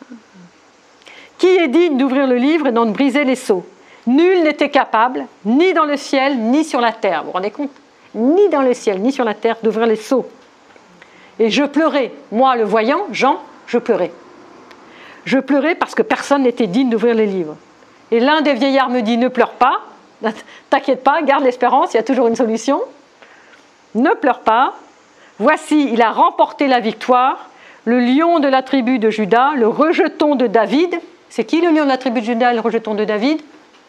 Qui est digne d'ouvrir le livre et d'en briser les sceaux? Nul n'était capable, ni dans le ciel, ni sur la terre. Vous vous rendez compte? Ni dans le ciel, ni sur la terre, d'ouvrir les sceaux. Et je pleurais. Moi, le voyant, Jean, je pleurais. Je pleurais parce que personne n'était digne d'ouvrir les livres. Et l'un des vieillards me dit, ne pleure pas, t'inquiète pas, garde l'espérance, il y a toujours une solution. Ne pleure pas. Voici, il a remporté la victoire, le lion de la tribu de Juda, le rejeton de David. C'est qui le lion de la tribu de Juda, le rejeton de David?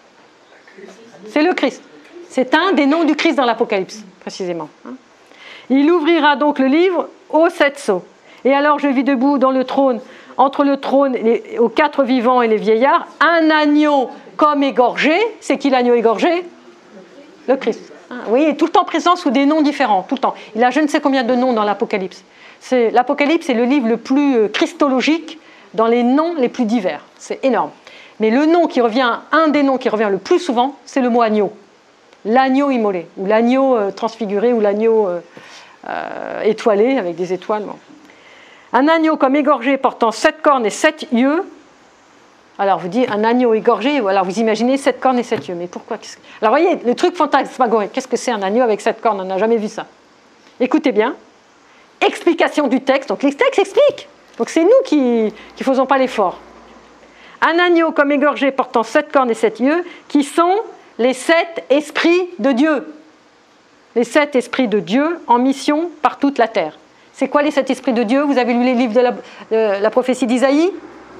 C'est le Christ. C'est un des noms du Christ dans l'Apocalypse, précisément. Il ouvrira donc le livre aux sept sceaux. Et alors je vis debout dans le trône, entre le trône, les, aux quatre vivants et les vieillards, un agneau comme égorgé. C'est qui l'agneau égorgé? Le Christ. Vous voyez, tout le temps présent sous des noms différents, tout le temps. Il a je ne sais combien de noms dans l'Apocalypse. C'est, L'Apocalypse est le livre le plus christologique dans les noms les plus divers. C'est énorme. Mais le nom qui revient, un des noms qui revient le plus souvent, c'est le mot agneau. L'agneau immolé, ou l'agneau euh, transfiguré, ou l'agneau euh, euh, étoilé, avec des étoiles. Bon. Un agneau comme égorgé portant sept cornes et sept yeux. Alors vous dites un agneau égorgé, alors vous imaginez sept cornes et sept yeux. Mais pourquoi? Alors vous voyez, le truc fantasmagorique, qu'est-ce que c'est un agneau avec sept cornes? On n'a jamais vu ça. Écoutez bien. Explication du texte. Donc les textes expliquent. Donc c'est nous qui ne faisons pas l'effort. Un agneau comme égorgé portant sept cornes et sept yeux, qui sont les sept esprits de Dieu. Les sept esprits de Dieu en mission par toute la terre. C'est quoi les sept esprits de Dieu? Vous avez lu les livres de la, de la prophétie d'Isaïe?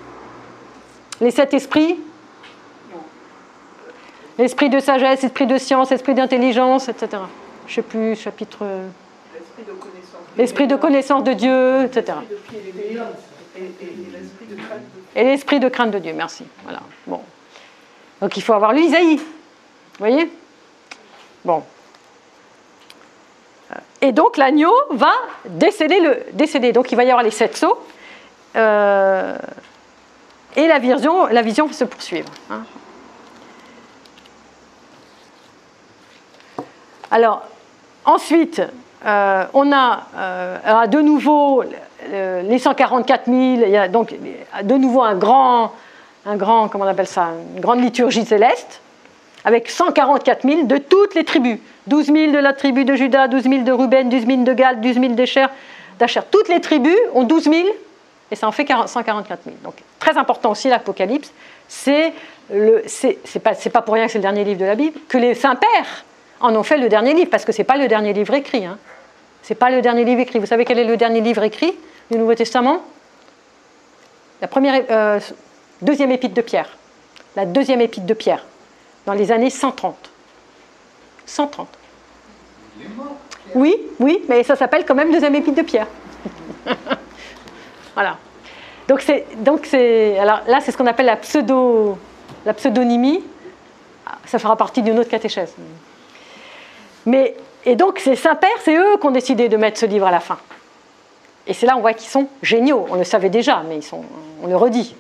Les sept esprits? L'esprit de sagesse, esprit de science, esprit d'intelligence, et cetera. Je ne sais plus, chapitre... L'esprit de connaissance, l'esprit de, connaissance de Dieu, et cetera. Et, et, et l'esprit de crainte de Dieu. Et l'esprit de crainte de Dieu, merci. Voilà. Bon. Donc il faut avoir lu Isaïe. Vous voyez? Bon. Et donc l'agneau va décéder, le, décéder. Donc il va y avoir les sept sceaux. Euh, et la vision, la vision va se poursuivre. Hein. Alors, ensuite, euh, on a euh, de nouveau euh, les cent quarante-quatre mille, il y a donc de nouveau un grand, un grand, comment on appelle ça, une grande liturgie céleste, avec cent quarante-quatre mille de toutes les tribus. douze mille de la tribu de Juda, douze mille de Ruben, douze mille de Gad, douze mille d'Acher. Toutes les tribus ont douze mille, et ça en fait cent quarante-quatre mille. Donc, très important aussi l'Apocalypse, c'est, le, c'est, c'est, pas, c'est pas pour rien que c'est le dernier livre de la Bible, que les saints-pères en ont fait le dernier livre, parce que ce n'est pas le dernier livre écrit. Hein. Ce n'est pas le dernier livre écrit. Vous savez quel est le dernier livre écrit du Nouveau Testament? La première, euh, deuxième épître de Pierre. La deuxième épître de Pierre, dans les années cent trente. cent trente. Oui, oui, mais ça s'appelle quand même deuxième épître de Pierre. Voilà. Donc, c'est, donc c'est, alors là, c'est ce qu'on appelle la, pseudo, la pseudonymie. Ça fera partie d'une autre catéchèse. Mais, et donc, ces saints-pères, c'est eux qui ont décidé de mettre ce livre à la fin. Et c'est là on voit qu'ils sont géniaux. On le savait déjà, mais ils sont, on le redit.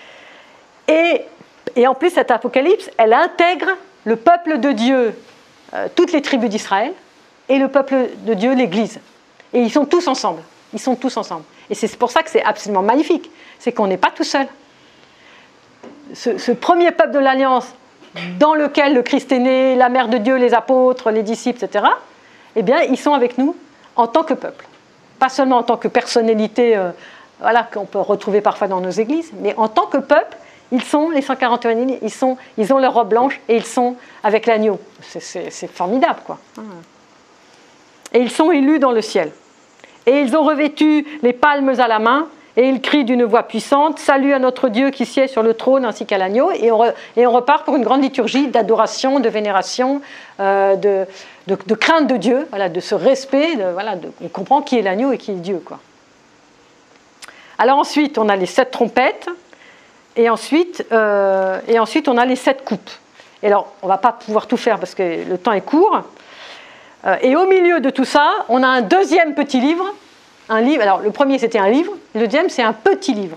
Et, et en plus, cette Apocalypse, elle intègre le peuple de Dieu euh, toutes les tribus d'Israël et le peuple de Dieu, l'Église. Et ils sont tous ensemble. Ils sont tous ensemble. Et c'est pour ça que c'est absolument magnifique. C'est qu'on n'est pas tout seul. Ce, ce premier peuple de l'Alliance, dans lequel le Christ est né, la mère de Dieu, les apôtres, les disciples, et cetera, eh bien, ils sont avec nous en tant que peuple. Pas seulement en tant que personnalité euh, voilà, qu'on peut retrouver parfois dans nos églises, mais en tant que peuple, ils sont, les cent quarante et un mille, ils, sont, ils ont leur robe blanche et ils sont avec l'agneau. C'est, c'est, c'est formidable, quoi. Et ils sont élus dans le ciel. Et ils ont revêtu les palmes à la main, et ils crient d'une voix puissante, « Salut à notre Dieu qui siège sur le trône ainsi qu'à l'agneau », et, et on repart pour une grande liturgie d'adoration, de vénération, euh, de, de, de crainte de Dieu, voilà, de ce respect, de, voilà, de, on comprend qui est l'agneau et qui est Dieu, quoi. Alors ensuite, on a les sept trompettes, et ensuite, euh, et ensuite on a les sept coupes. Et alors, on ne va pas pouvoir tout faire parce que le temps est court. Euh, et au milieu de tout ça, on a un deuxième petit livre. Un livre. Alors, le premier, c'était un livre. Le deuxième, c'est un petit livre.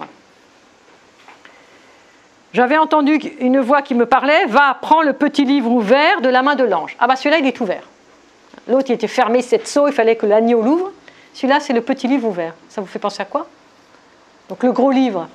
J'avais entendu une voix qui me parlait, « Va, prends le petit livre ouvert de la main de l'ange. » Ah bah celui-là, il est ouvert. L'autre, il était fermé, sept sceaux, il fallait que l'agneau l'ouvre. Celui-là, c'est le petit livre ouvert. Ça vous fait penser à quoi? Donc le gros livre,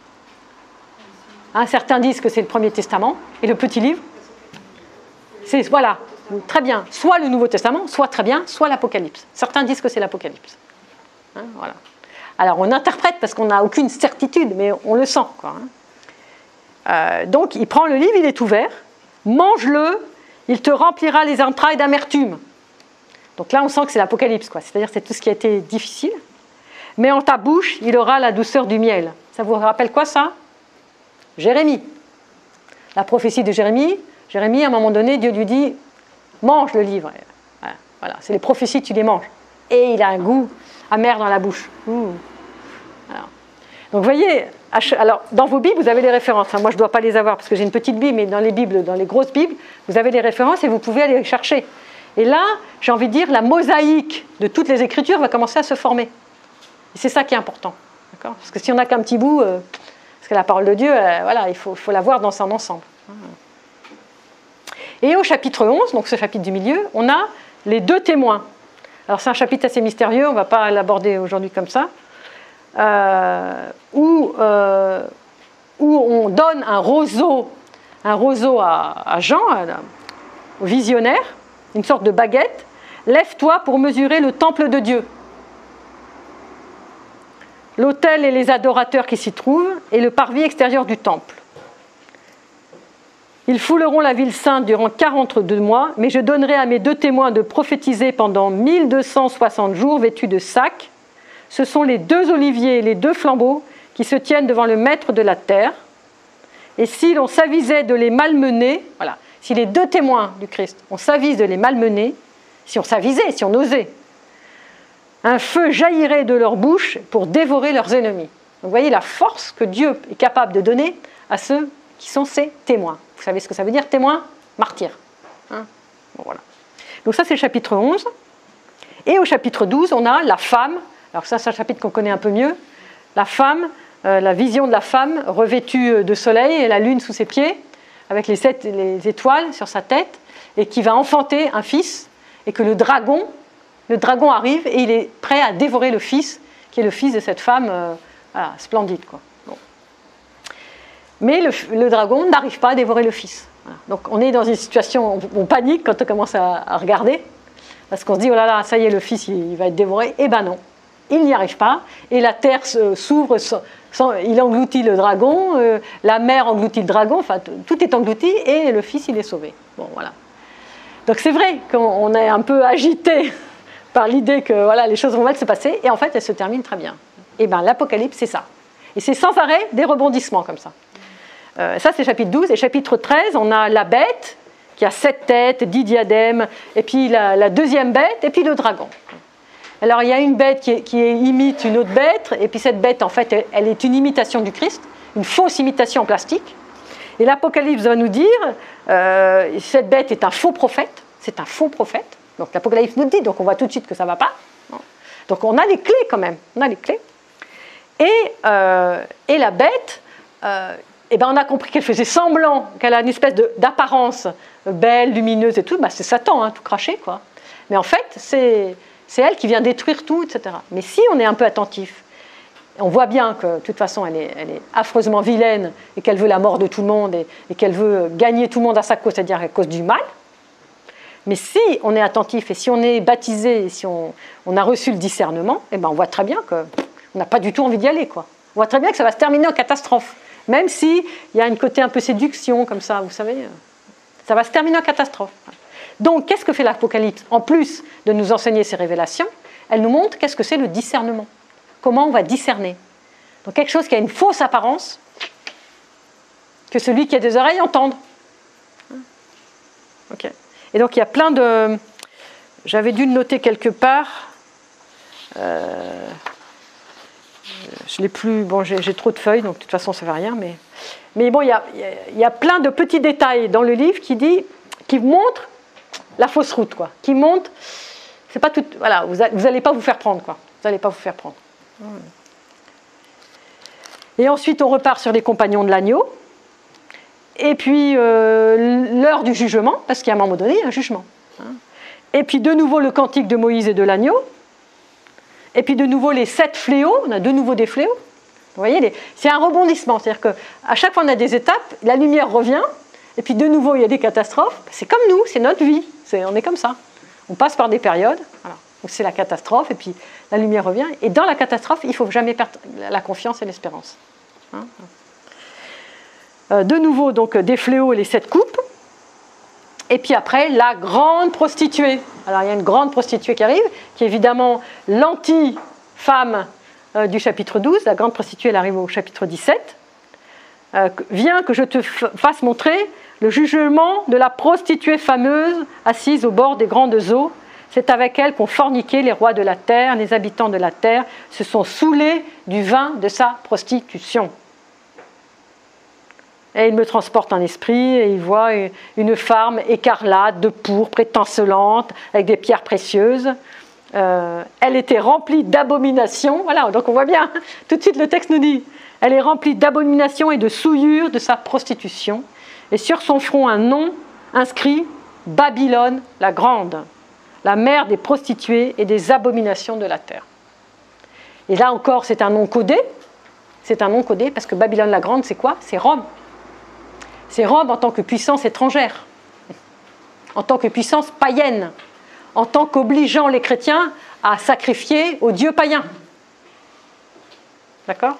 hein, certains disent que c'est le Premier Testament, et le petit livre, c'est, voilà, très bien, soit le Nouveau Testament, soit très bien, soit l'Apocalypse. Certains disent que c'est l'Apocalypse. Hein, voilà. Alors on interprète parce qu'on n'a aucune certitude, mais on le sent, quoi, hein. Euh, donc il prend le livre, il est ouvert, mange-le, il te remplira les entrailles d'amertume. Donc là on sent que c'est l'Apocalypse, quoi. C'est-à-dire c'est tout ce qui a été difficile. Mais en ta bouche, il aura la douceur du miel. Ça vous rappelle quoi, ça? Jérémie. La prophétie de Jérémie. Jérémie, à un moment donné, Dieu lui dit, mange le livre. Voilà, c'est les prophéties, tu les manges. Et il a un goût amer dans la bouche. Ouh. Alors. Donc vous voyez, alors, dans vos Bibles, vous avez les références. Moi, je ne dois pas les avoir parce que j'ai une petite Bible, mais dans les Bibles, dans les grosses Bibles, vous avez les références et vous pouvez aller les chercher. Et là, j'ai envie de dire, la mosaïque de toutes les Écritures va commencer à se former. Et c'est ça qui est important. D'accord ? Parce que si on n'a qu'un petit bout, euh, parce que la parole de Dieu, euh, voilà, il faut, faut la voir dans son ensemble. Et au chapitre onze, donc ce chapitre du milieu, on a les deux témoins. Alors c'est un chapitre assez mystérieux, on ne va pas l'aborder aujourd'hui comme ça, euh, où, euh, où on donne un roseau, un roseau à, à Jean, à, au visionnaire, une sorte de baguette. Lève-toi pour mesurer le temple de Dieu, l'autel et les adorateurs qui s'y trouvent, et le parvis extérieur du temple. Ils fouleront la ville sainte durant quarante-deux mois, mais je donnerai à mes deux témoins de prophétiser pendant mille deux cent soixante jours vêtus de sacs. Ce sont les deux oliviers et les deux flambeaux qui se tiennent devant le maître de la terre. Et si l'on s'avisait de les malmener, voilà, si les deux témoins du Christ, on s'avise de les malmener, si on s'avisait, si on osait, un feu jaillirait de leur bouche pour dévorer leurs ennemis. Donc, vous voyez la force que Dieu est capable de donner à ceux qui sont ses témoins. Vous savez ce que ça veut dire, témoin? Martyr. Hein, bon, voilà. Donc ça, c'est le chapitre onze. Et au chapitre douze, on a la femme. Alors ça, c'est un chapitre qu'on connaît un peu mieux. La femme, euh, la vision de la femme revêtue de soleil et la lune sous ses pieds, avec les sept les étoiles sur sa tête, et qui va enfanter un fils, et que le dragon, le dragon arrive et il est prêt à dévorer le fils, qui est le fils de cette femme euh, voilà, splendide, quoi. Bon. Mais le, le dragon n'arrive pas à dévorer le fils. Voilà. Donc on est dans une situation, on, on panique quand on commence à, à regarder, parce qu'on se dit, oh là là, ça y est, le fils, il, il va être dévoré. Eh ben non, il n'y arrive pas, et la terre s'ouvre, il engloutit le dragon, euh, la mer engloutit le dragon, enfin tout est englouti, et le fils, il est sauvé. Bon, voilà. Donc c'est vrai qu'on est un peu agité par l'idée que voilà, les choses vont mal se passer, et en fait, elles se terminent très bien. Et bien, l'Apocalypse, c'est ça. Et c'est sans arrêt des rebondissements comme ça. Euh, ça, c'est chapitre douze. Et chapitre treize, on a la bête, qui a sept têtes, dix diadèmes, et puis la, la deuxième bête, et puis le dragon. Alors, il y a une bête qui, qui imite une autre bête, et puis cette bête, en fait, elle, elle est une imitation du Christ, une fausse imitation en plastique. Et l'Apocalypse va nous dire, euh, cette bête est un faux prophète, c'est un faux prophète. Donc l'Apocalypse nous le dit, donc on voit tout de suite que ça ne va pas. Donc on a les clés quand même, on a les clés. Et, euh, et la bête, euh, eh ben on a compris qu'elle faisait semblant, qu'elle a une espèce d'apparence belle, lumineuse et tout, ben c'est Satan, hein, tout craché, quoi. Mais en fait, c'est elle qui vient détruire tout, et cetera. Mais si on est un peu attentif, on voit bien que de toute façon, elle est, elle est affreusement vilaine et qu'elle veut la mort de tout le monde et, et qu'elle veut gagner tout le monde à sa cause, c'est-à-dire à cause du mal. Mais si on est attentif et si on est baptisé, et si on, on a reçu le discernement, eh ben on voit très bien qu'on n'a pas du tout envie d'y aller, quoi. On voit très bien que ça va se terminer en catastrophe. Même s'il y a un côté un peu séduction, comme ça, vous savez, ça va se terminer en catastrophe. Donc, qu'est-ce que fait l'Apocalypse? En plus de nous enseigner ces révélations, elle nous montre qu'est-ce que c'est le discernement. Comment on va discerner. Donc, quelque chose qui a une fausse apparence, que celui qui a des oreilles entende. Ok. Et donc, il y a plein de... J'avais dû le noter quelque part. Euh... Je l'ai plus... Bon, j'ai trop de feuilles, donc de toute façon, ça ne fait rien. Mais, mais bon, il y, a, il y a plein de petits détails dans le livre qui, dit, qui montrent la fausse route, quoi. Qui montrent... C'est pas tout... Voilà, vous n'allez pas vous faire prendre, quoi. Vous n'allez pas vous faire prendre. Et ensuite, on repart sur les compagnons de l'agneau. Et puis, euh, l'heure du jugement, parce qu'à un moment donné, il y a un jugement. Et puis, de nouveau, le cantique de Moïse et de l'agneau. Et puis, de nouveau, les sept fléaux. On a de nouveau des fléaux. Vous voyez, les... c'est un rebondissement. C'est-à-dire qu'à chaque fois, on a des étapes, la lumière revient, et puis, de nouveau, il y a des catastrophes. C'est comme nous, c'est notre vie. C'est... On est comme ça. On passe par des périodes. Voilà. Donc, c'est la catastrophe, et puis la lumière revient. Et dans la catastrophe, il ne faut jamais perdre la confiance et l'espérance. Hein? Euh, de nouveau, donc, des fléaux et les sept coupes. Et puis après, la grande prostituée. Alors, il y a une grande prostituée qui arrive, qui est évidemment l'anti-femme euh, du chapitre douze. La grande prostituée, elle arrive au chapitre dix-sept. Euh, viens que je te fasse montrer le jugement de la prostituée fameuse assise au bord des grandes eaux. C'est avec elle qu'ont forniqué les rois de la terre, les habitants de la terre se sont saoulés du vin de sa prostitution. Et il me transporte en esprit et il voit une femme écarlate, de pourpre, étincelante, avec des pierres précieuses. Euh, elle était remplie d'abominations. Voilà, donc on voit bien, tout de suite le texte nous dit, elle est remplie d'abominations et de souillures de sa prostitution. Et sur son front un nom inscrit, Babylone la grande, la mère des prostituées et des abominations de la terre. Et là encore, c'est un nom codé. C'est un nom codé parce que Babylone la grande, c'est quoi? C'est Rome. C'est Rome en tant que puissance étrangère, en tant que puissance païenne, en tant qu'obligeant les chrétiens à sacrifier aux dieux païens. D'accord?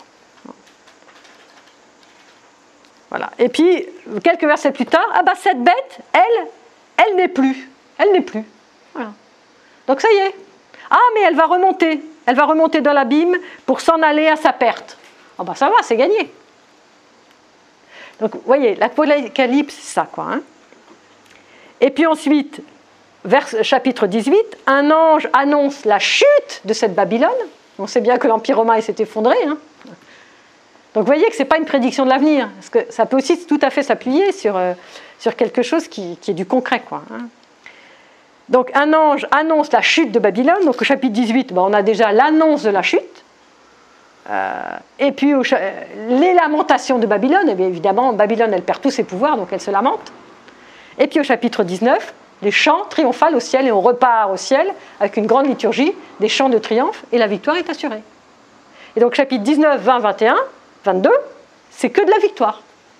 Voilà. Et puis, quelques versets plus tard, ah bah cette bête, elle, elle n'est plus. Elle n'est plus. Voilà. Donc ça y est. Ah, mais elle va remonter. Elle va remonter dans l'abîme pour s'en aller à sa perte. Ah bah ça va, c'est gagné. Donc, vous voyez, l'Apocalypse, c'est ça, quoi. Hein. Et puis ensuite, vers chapitre dix-huit, un ange annonce la chute de cette Babylone. On sait bien que l'Empire romain s'est effondré. Hein. Donc, vous voyez que ce n'est pas une prédiction de l'avenir. Parce que ça peut aussi tout à fait s'appuyer sur, euh, sur quelque chose qui, qui est du concret, quoi. Hein. Donc, un ange annonce la chute de Babylone. Donc, au chapitre dix-huit, ben, on a déjà l'annonce de la chute. Euh, et puis au, les lamentations de Babylone, et bien évidemment Babylone elle perd tous ses pouvoirs donc elle se lamente. Et puis au chapitre dix-neuf, les chants triomphales au ciel et on repart au ciel avec une grande liturgie, des chants de triomphe et la victoire est assurée. Et donc chapitre dix-neuf, vingt, vingt et un, vingt-deux, c'est que de la victoire.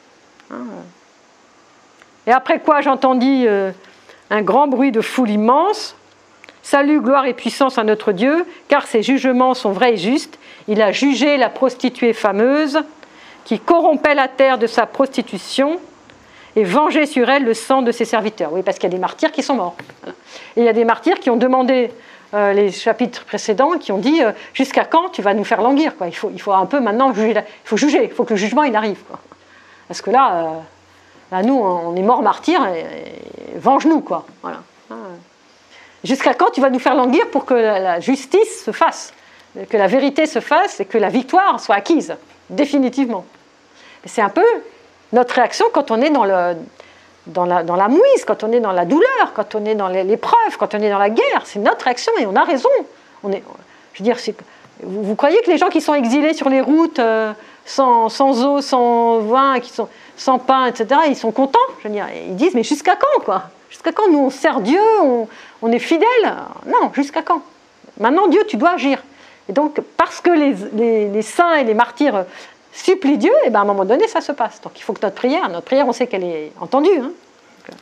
Et après quoi j'entendis euh, un grand bruit de foule immense. Salut, gloire et puissance à notre Dieu, car ses jugements sont vrais et justes. Il a jugé la prostituée fameuse qui corrompait la terre de sa prostitution et vengé sur elle le sang de ses serviteurs. Oui, parce qu'il y a des martyrs qui sont morts. Et il y a des martyrs qui ont demandé, euh, les chapitres précédents, qui ont dit euh, jusqu'à quand tu vas nous faire languir, quoi. Il faut, il faut un peu maintenant juger. La... Il faut juger, il faut que le jugement il arrive, quoi. Parce que là, euh, là, nous, on est morts martyrs, et, et venge-nous, quoi. Voilà. Jusqu'à quand tu vas nous faire languir pour que la justice se fasse, que la vérité se fasse et que la victoire soit acquise, définitivement. C'est un peu notre réaction quand on est dans, le, dans, la, dans la mouise, quand on est dans la douleur, quand on est dans l'épreuve, quand on est dans la guerre. C'est notre réaction et on a raison. On est, je veux dire, Vous, vous croyez que les gens qui sont exilés sur les routes, euh, sans, sans eau, sans vin, qui sont, sans pain, et cetera, ils sont contents? Je veux dire, ils disent, mais jusqu'à quand, quoi? Jusqu'à quand nous on sert Dieu, on, on est fidèles? Non, jusqu'à quand? Maintenant, Dieu, tu dois agir. Et donc, parce que les, les, les saints et les martyrs supplient Dieu, et ben à un moment donné, ça se passe. Donc, il faut que notre prière, notre prière, on sait qu'elle est entendue. Hein. Donc,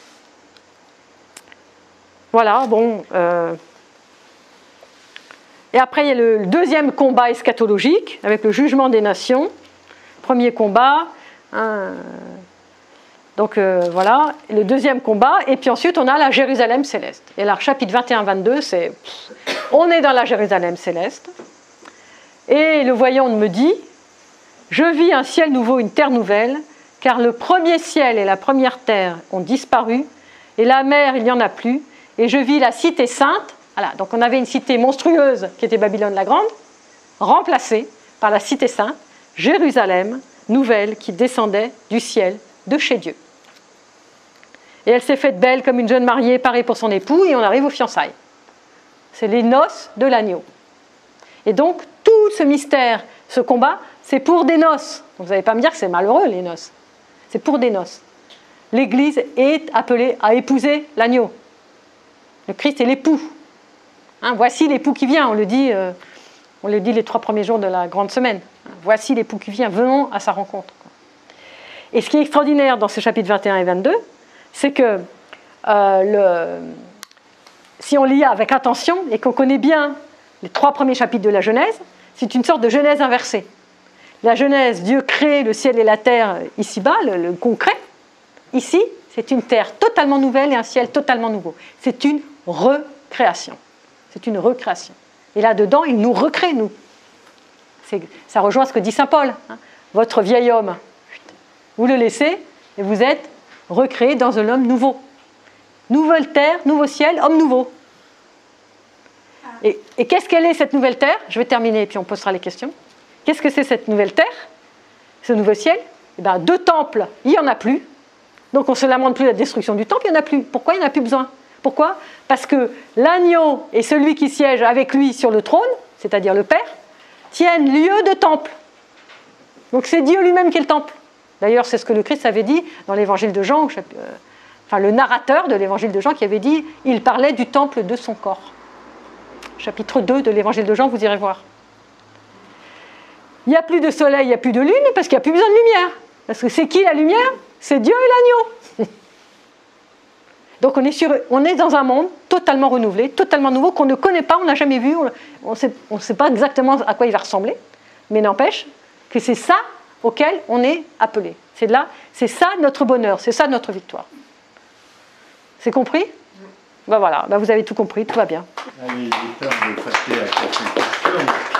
voilà, bon. Euh... Et après, il y a le deuxième combat eschatologique, avec le jugement des nations. Premier combat. Hein, donc euh, voilà, le deuxième combat, et puis ensuite on a la Jérusalem céleste. Et là, chapitre vingt et un vingt-deux, c'est on est dans la Jérusalem céleste. Et le voyant me dit, je vis un ciel nouveau, une terre nouvelle, car le premier ciel et la première terre ont disparu, et la mer, il n'y en a plus, et je vis la cité sainte. Voilà, donc on avait une cité monstrueuse qui était Babylone la Grande, remplacée par la cité sainte, Jérusalem nouvelle, qui descendait du ciel de chez Dieu. Et elle s'est faite belle comme une jeune mariée parée pour son époux, et on arrive aux fiançailles. C'est les noces de l'agneau. Et donc, tout ce mystère, ce combat, c'est pour des noces. Donc, vous n'allez pas me dire que c'est malheureux, les noces. C'est pour des noces. L'Église est appelée à épouser l'agneau. Le Christ est l'époux. Hein, voici l'époux qui vient, on le dit, euh, on le dit les trois premiers jours de la grande semaine. Voici l'époux qui vient, venons à sa rencontre. Et ce qui est extraordinaire dans ce chapitre vingt et un et vingt-deux, c'est que euh, le, si on lit avec attention et qu'on connaît bien les trois premiers chapitres de la Genèse, c'est une sorte de Genèse inversée. La Genèse, Dieu crée le ciel et la terre ici-bas, le, le concret. Ici, c'est une terre totalement nouvelle et un ciel totalement nouveau. C'est une recréation. C'est une recréation. Et là-dedans, il nous recrée, nous. C'est, ça rejoint ce que dit saint Paul. Hein. Votre vieil homme, vous le laissez et vous êtes recréé dans un homme nouveau. Nouvelle terre, nouveau ciel, homme nouveau. Et, et qu'est-ce qu'elle est, cette nouvelle terre? Je vais terminer et puis on posera les questions. Qu'est-ce que c'est cette nouvelle terre, ce nouveau ciel? Eh bien, deux temples, il n'y en a plus. Donc on ne se lamente plus de la destruction du temple, il n'y en a plus. Pourquoi il n'y en a plus besoin? Pourquoi? Parce que l'agneau et celui qui siège avec lui sur le trône, c'est-à-dire le Père, tiennent lieu de temple. Donc c'est Dieu lui-même qui est le temple. D'ailleurs, c'est ce que le Christ avait dit dans l'évangile de Jean, enfin le narrateur de l'évangile de Jean qui avait dit, il parlait du temple de son corps. Chapitre deux de l'évangile de Jean, vous irez voir. Il n'y a plus de soleil, il n'y a plus de lune, parce qu'il n'y a plus besoin de lumière. Parce que c'est qui la lumière? C'est Dieu et l'agneau. Donc on est, sur, on est dans un monde totalement renouvelé, totalement nouveau, qu'on ne connaît pas, on n'a jamais vu, on ne sait pas exactement à quoi il va ressembler, mais n'empêche que c'est ça auquel on est appelé. C'est là, c'est ça notre bonheur, c'est ça notre victoire. C'est compris? Ben voilà, ben vous avez tout compris, tout va bien. Allez, il est temps de passer à quelques questions.